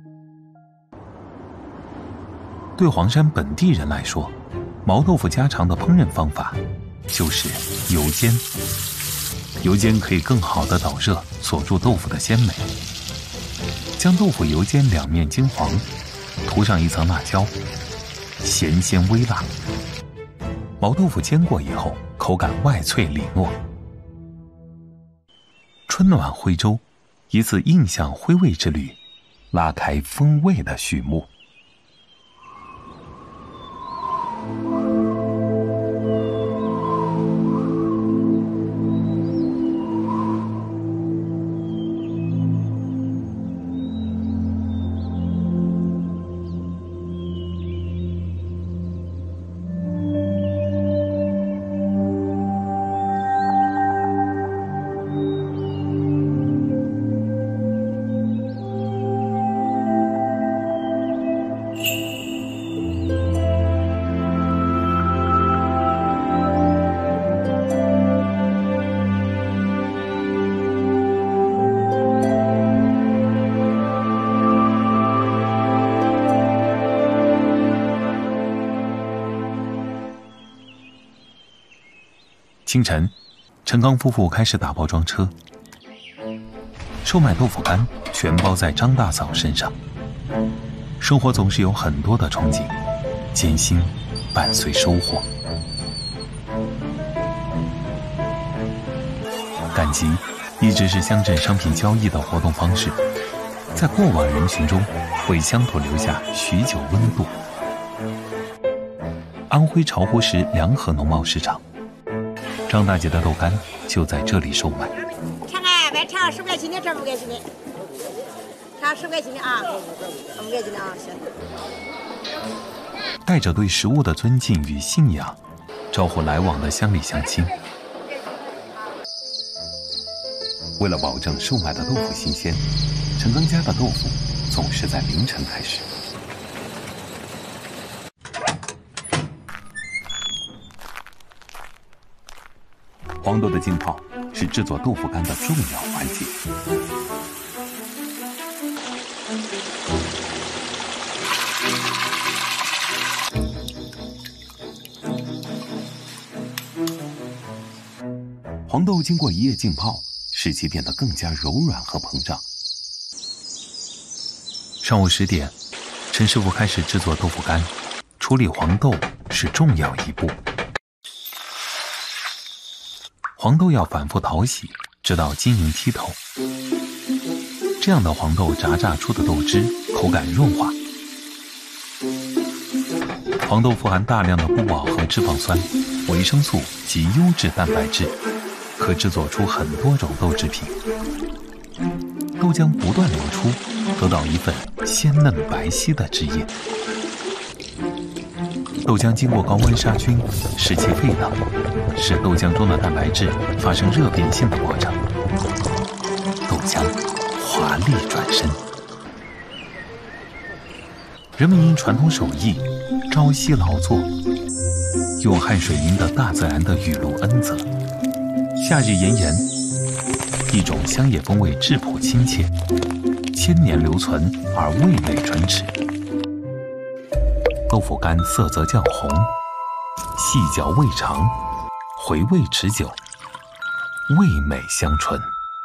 对黄山本地人来说，毛豆腐家常的烹饪方法就是油煎。油煎可以更好地导热，锁住豆腐的鲜美。将豆腐油煎两面金黄，涂上一层辣椒，咸鲜微辣。毛豆腐煎过以后，口感外脆里糯。春暖徽州，一次印象徽味之旅，拉开风味的序幕。清晨，陈刚夫妇开始打包装车，售卖豆腐干全包在张大嫂身上。生活总是有很多的憧憬，艰辛伴随收获。赶集一直是乡镇商品交易的活动方式，在过往人群中为乡土留下许久温度。 安徽巢湖市良和农贸市场，张大姐的豆干就在这里售卖。 尝看，买尝十块钱的，这五块钱的，尝十块钱的啊，五块钱的啊，行。 带着对食物的尊敬与信仰，招呼来往的乡里乡亲。为了保证售卖的豆腐新鲜，陈刚家的豆腐总是在凌晨开始。黄豆的浸泡是制作豆腐干的重要环节。黄豆经过一夜浸泡，使其变得更加柔软和膨胀。上午十点，陈师傅开始制作豆腐干，处理黄豆是重要一步。黄豆要反复淘洗，直到晶莹剔透。这样的黄豆炸榨出的豆汁口感润滑。黄豆富含大量的不饱和脂肪酸、维生素及优质蛋白质，可制作出很多种豆制品。豆浆不断流出，得到一份鲜嫩白皙的汁液。豆浆经过高温杀菌，使其沸腾，使豆浆中的蛋白质发生热变性的过程。豆浆华丽转身。人们因传统手艺，朝夕劳作，用汗水赢得大自然的雨露恩泽。夏日炎炎，一种乡野风味质朴亲切，千年留存而味美唇齿。豆腐干色泽酱红，细嚼味长，回味持久，味美香醇。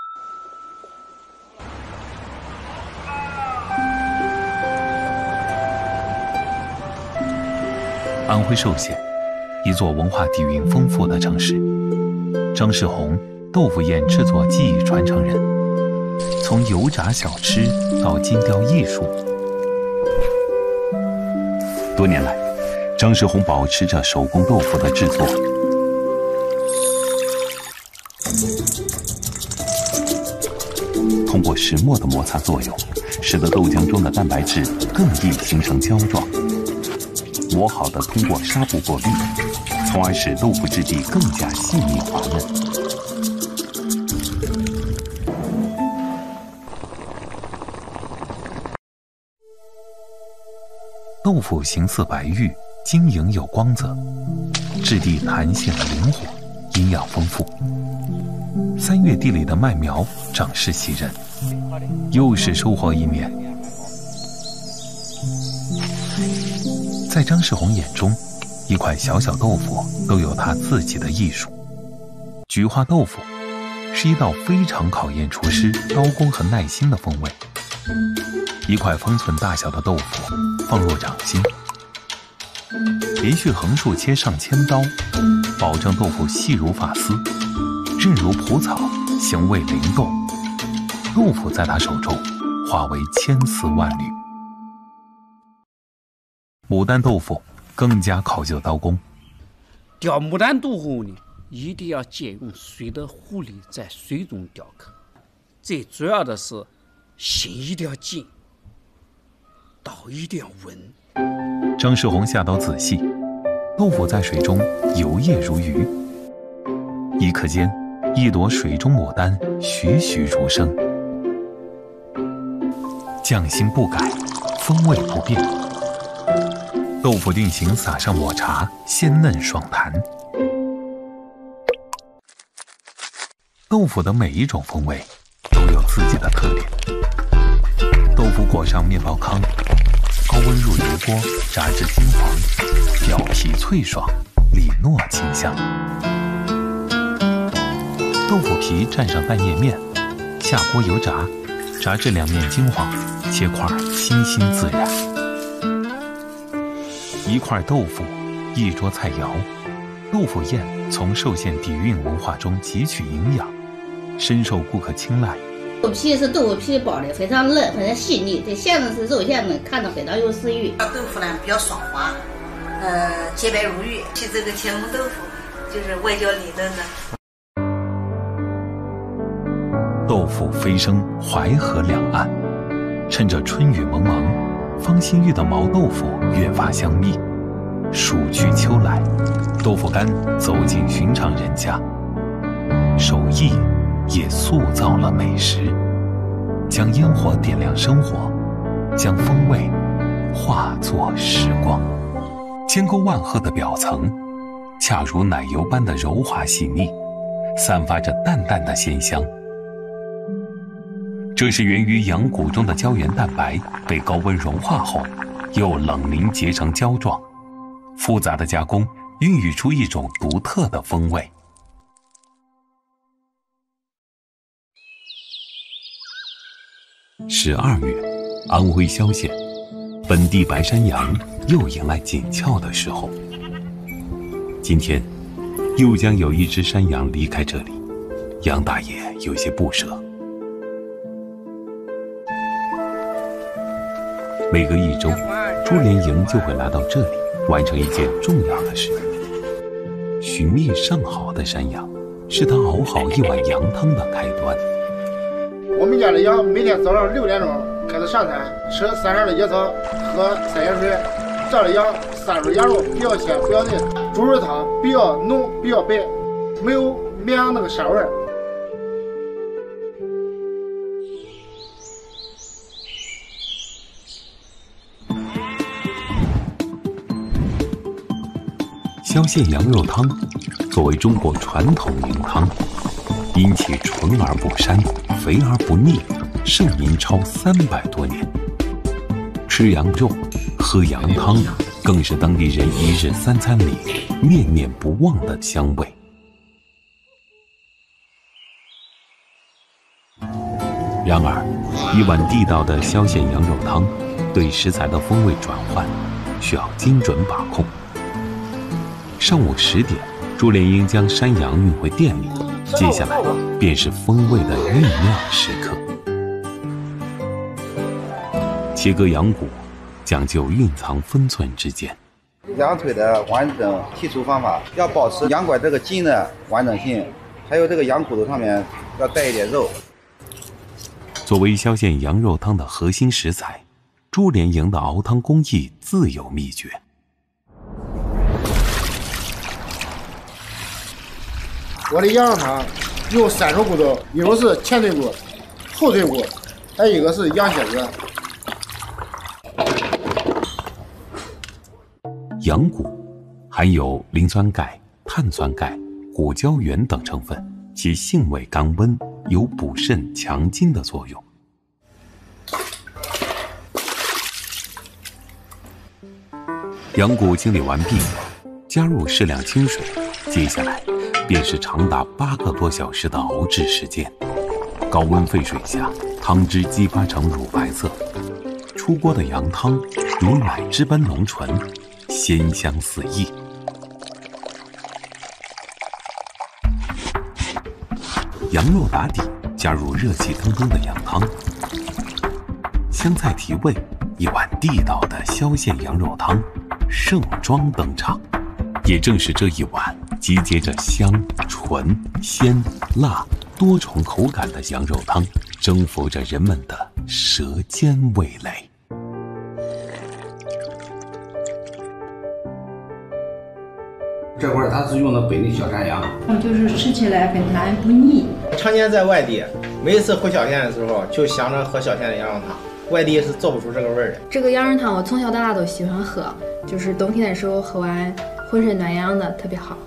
安徽寿县，一座文化底蕴丰富的城市。张世宏，豆腐宴制作技艺传承人，从油炸小吃到精雕艺术。多年来，张世宏保持着手工豆腐的制作。通过石磨的摩擦作用，使得豆浆中的蛋白质更易形成胶状。磨好的通过纱布过滤，从而使豆腐质地更加细腻滑嫩。豆腐形似白玉，晶莹有光泽，质地弹性灵活，营养丰富。三月地里的麦苗长势喜人，又是收获一年。在张世宏眼中，一块小小豆腐都有他自己的艺术。菊花豆腐是一道非常考验厨师刀工和耐心的风味。一块方寸大小的豆腐放入掌心，连续横竖切上千刀，保证豆腐细如发丝，韧如蒲草，形味灵动。豆腐在他手中化为千丝万缕。牡丹豆腐更加考究刀工。 雕牡丹豆腐呢，一定要借用水的壶里在水中雕刻，最主要的是心一定要静，刀一定要稳。 张世宏下刀仔细，豆腐在水中游曳如鱼。一刻间，一朵水中牡丹栩栩如生。匠心不改，风味不变。豆腐定型撒上抹茶，鲜嫩爽弹。豆腐的每一种风味都有自己的特点。豆腐裹上面包糠，高温入油锅炸至金黄，表皮脆爽，里糯清香。豆腐皮蘸上蛋液面，下锅油炸，炸至两面金黄，切块清新自然。一块豆腐，一桌菜肴。豆腐宴从寿县底蕴文化中汲取营养，深受顾客青睐。 豆皮是豆腐皮包的，非常嫩，非常细腻。这馅子是肉馅子，看着非常有食欲。 豆腐呢比较爽滑， 呃，洁白如玉。吃这个乾隆豆腐，就是外焦里嫩的。 豆腐飞升淮河两岸，趁着春雨蒙蒙，方心玉的毛豆腐越发香蜜。暑去秋来，豆腐干走进寻常人家，手艺也塑造了美食，将烟火点亮生活，将风味化作时光。千沟万壑的表层，恰如奶油般的柔滑细腻，散发着淡淡的鲜香。这是源于羊骨中的胶原蛋白被高温融化后，又冷凝结成胶状，复杂的加工孕育出一种独特的风味。十二月，安徽萧县本地白山羊又迎来紧俏的时候。今天，又将有一只山羊离开这里，杨大爷有些不舍。每隔一周，朱连营就会来到这里，完成一件重要的事。寻觅上好的山羊，是他熬好一碗羊汤的开端。 我们家的羊每天早上六点钟开始上山，吃山上的野草，喝山泉水。这样的羊杀出羊肉比较鲜，不要嫩，猪肉汤比较浓，比较白，没有绵羊那个膻味儿。 萧县羊肉汤作为中国传统名汤，因其纯而不膻，肥而不腻，盛名超三百多年。吃羊肉，喝羊汤，更是当地人一日三餐里念念不忘的香味。然而，一碗地道的萧县羊肉汤，对食材的风味转换需要精准把控。上午十点，朱连英将山羊运回店里，接下来便是风味的酝酿时刻。切割羊骨，讲究蕴藏分寸之间。 羊腿的完整剔除方法，要保持羊拐这个筋的完整性，还有这个羊骨头上面要带一点肉。 作为萧县羊肉汤的核心食材，朱连营的熬汤工艺自有秘诀。 我的羊肉汤用三种骨头，一种是前腿骨、后腿骨，还有一个是羊蝎子。 羊骨含有磷酸钙、碳酸钙、骨胶原等成分，其性味甘温，有补肾强筋的作用。羊骨清理完毕，加入适量清水，接下来便是长达八个多小时的熬制时间。高温沸水下，汤汁激发成乳白色，出锅的羊汤如奶汁般浓醇，鲜香四溢。羊肉打底，加入热气腾腾的羊汤，香菜提味，一碗地道的萧县羊肉汤盛装登场。也正是这一碗集结着香、醇、鲜、辣多重口感的羊肉汤，征服着人们的舌尖味蕾。 这块它是用的北京小山羊， 就是吃起来很弹不腻。 常年在外地，每一次回小县的时候，就想着喝小县的羊肉汤，外地是做不出这个味儿的。 这个羊肉汤我从小到大都喜欢喝，就是冬天的时候喝完浑身暖洋的，特别好。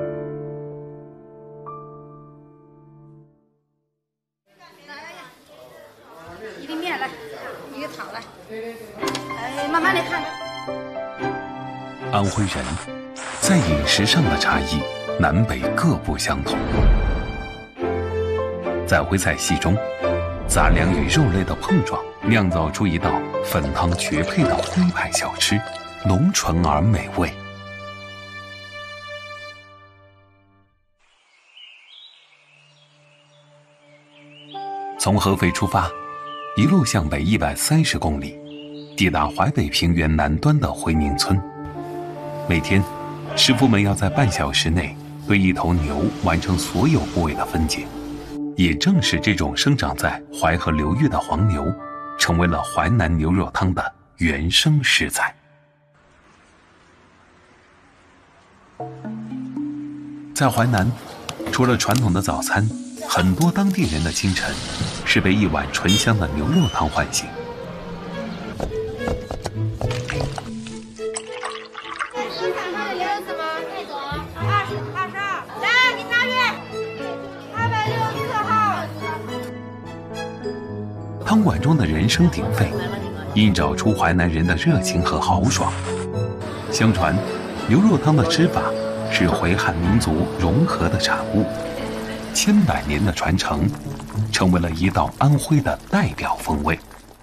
一个面来，一个汤来，哎，慢慢的看着。 安徽人在饮食上的差异，南北各不相同。在徽菜系中，杂粮与肉类的碰撞，酿造出一道粉汤绝配的徽派小吃，浓醇而美味。从合肥出发，一路向北一百三十公里，抵达淮北平原南端的回民村。 每天，师傅们要在半小时内对一头牛完成所有部位的分解。也正是这种生长在淮河流域的黄牛，成为了淮南牛肉汤的原生食材。在淮南，除了传统的早餐，很多当地人的清晨是被一碗醇香的牛肉汤唤醒。汤馆中的人声鼎沸，映照出淮南人的热情和豪爽。相传，牛肉汤的吃法是淮汉民族融合的产物，千百年的传承，成为了一道安徽的代表风味。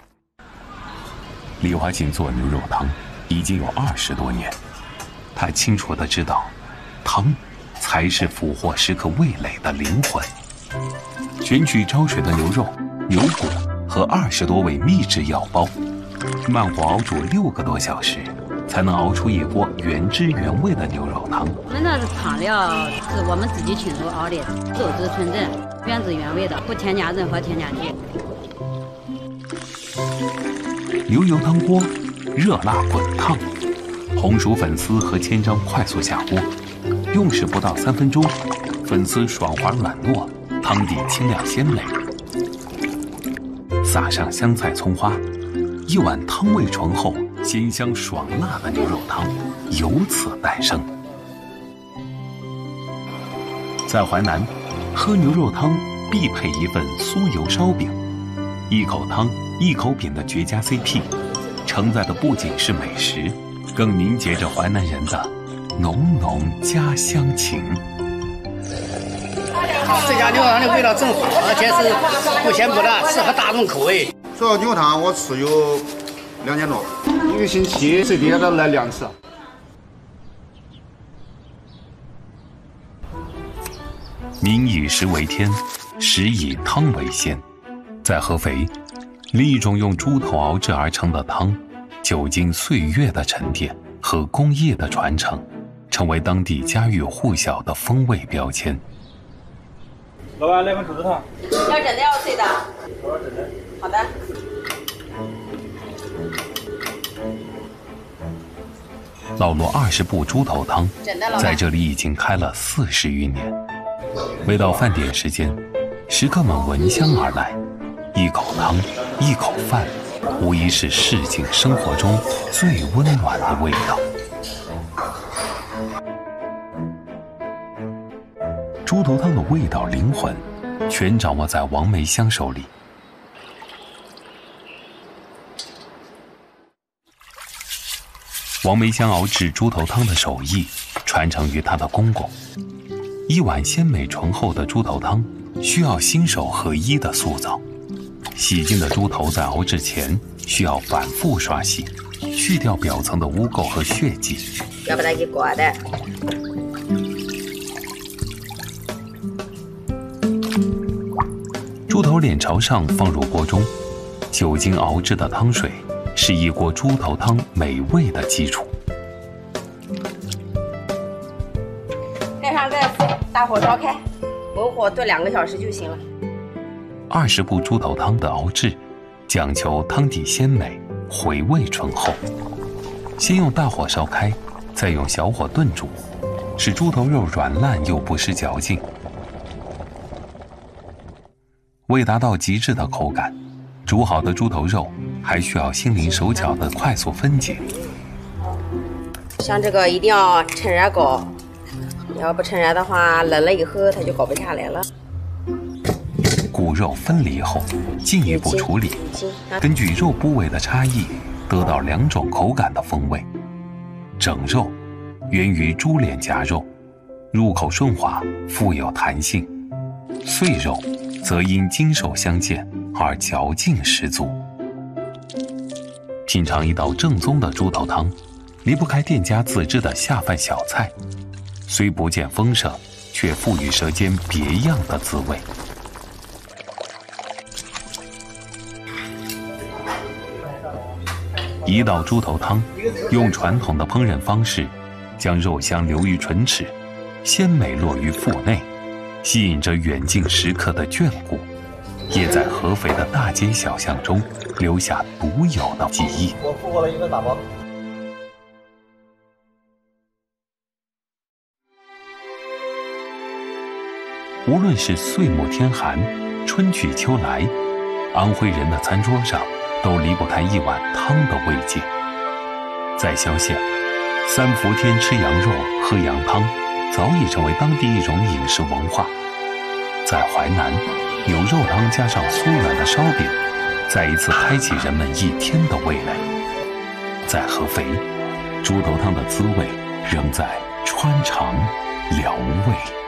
李华锦做牛肉汤已经有二十多年，他清楚地知道，汤才是俘获食客味蕾的灵魂。选取焯水的牛肉、牛骨和二十多味秘制药包，慢火熬煮六个多小时，才能熬出一锅原汁原味的牛肉汤。 我们的汤料是我们自己亲手熬的，肉质纯正，原汁原味的，不添加任何添加剂。 牛油汤锅热辣滚烫，红薯粉丝和千张快速下锅，用时不到三分钟，粉丝爽滑软糯，汤底清亮鲜美。撒上香菜葱花，一碗汤味醇厚、鲜香爽辣的牛肉汤由此诞生。在淮南，喝牛肉汤必配一份酥油烧饼，一口汤一口饼的绝佳 C P， 承载的不仅是美食，更凝结着淮南人的浓浓家乡情。 这家牛肉汤的味道正好，而且是不咸不辣，适合大众口味。 做牛肉汤我吃有两年多，一个星期最低要来两次。 民以食为天，食以汤为鲜。在合肥，另一种用猪头熬制而成的汤，久经岁月的沉淀和工艺的传承，成为当地家喻户晓的风味标签。 老板，来份猪头汤。 要真的要碎的？ 我要真的。 好的。 老罗二十步猪头汤在这里已经开了四十余年。每到饭点时间，食客们闻香而来，一口汤，一口饭，无疑是市井生活中最温暖的味道。猪头汤的味道灵魂，全掌握在王梅香手里。王梅香熬制猪头汤的手艺传承于她的公公。一碗鲜美醇厚的猪头汤需要心手合一的塑造。洗净的猪头在熬制前需要反复刷洗，去掉表层的污垢和血迹。 要把它给刮的。 猪头脸朝上放入锅中，久经熬制的汤水是一锅猪头汤美味的基础。 盖上盖子，大火烧开，文火炖两个小时就行了。 二十步猪头汤的熬制，讲求汤底鲜美，回味醇厚。先用大火烧开，再用小火炖煮，使猪头肉软烂又不失嚼劲。为达到极致的口感，煮好的猪头肉还需要心灵手巧的快速分解。 像这个一定要趁热搞，要不趁热的话，冷了以后它就搞不下来了。 骨肉分离后，进一步处理，根据肉部位的差异，得到两种口感的风味。整肉源于猪脸夹肉，入口顺滑，富有弹性；碎肉则因筋手相间而嚼劲十足。品尝一道正宗的猪头汤，离不开店家自制的下饭小菜，虽不见丰盛，却赋予舌尖别样的滋味。一道猪头汤，用传统的烹饪方式， 将肉香流于唇齿，鲜美落于腹内，吸引着远近食客的眷顾，也在合肥的大街小巷中留下独有的记忆。 我付过了一个打包。 无论是岁暮天寒，春去秋来，安徽人的餐桌上都离不开一碗汤的慰藉。在萧县，三伏天吃羊肉、喝羊汤，早已成为当地一种饮食文化。在淮南，牛肉汤加上酥软的烧饼，再一次开启人们一天的味蕾。在合肥，猪头汤的滋味仍在穿肠疗胃。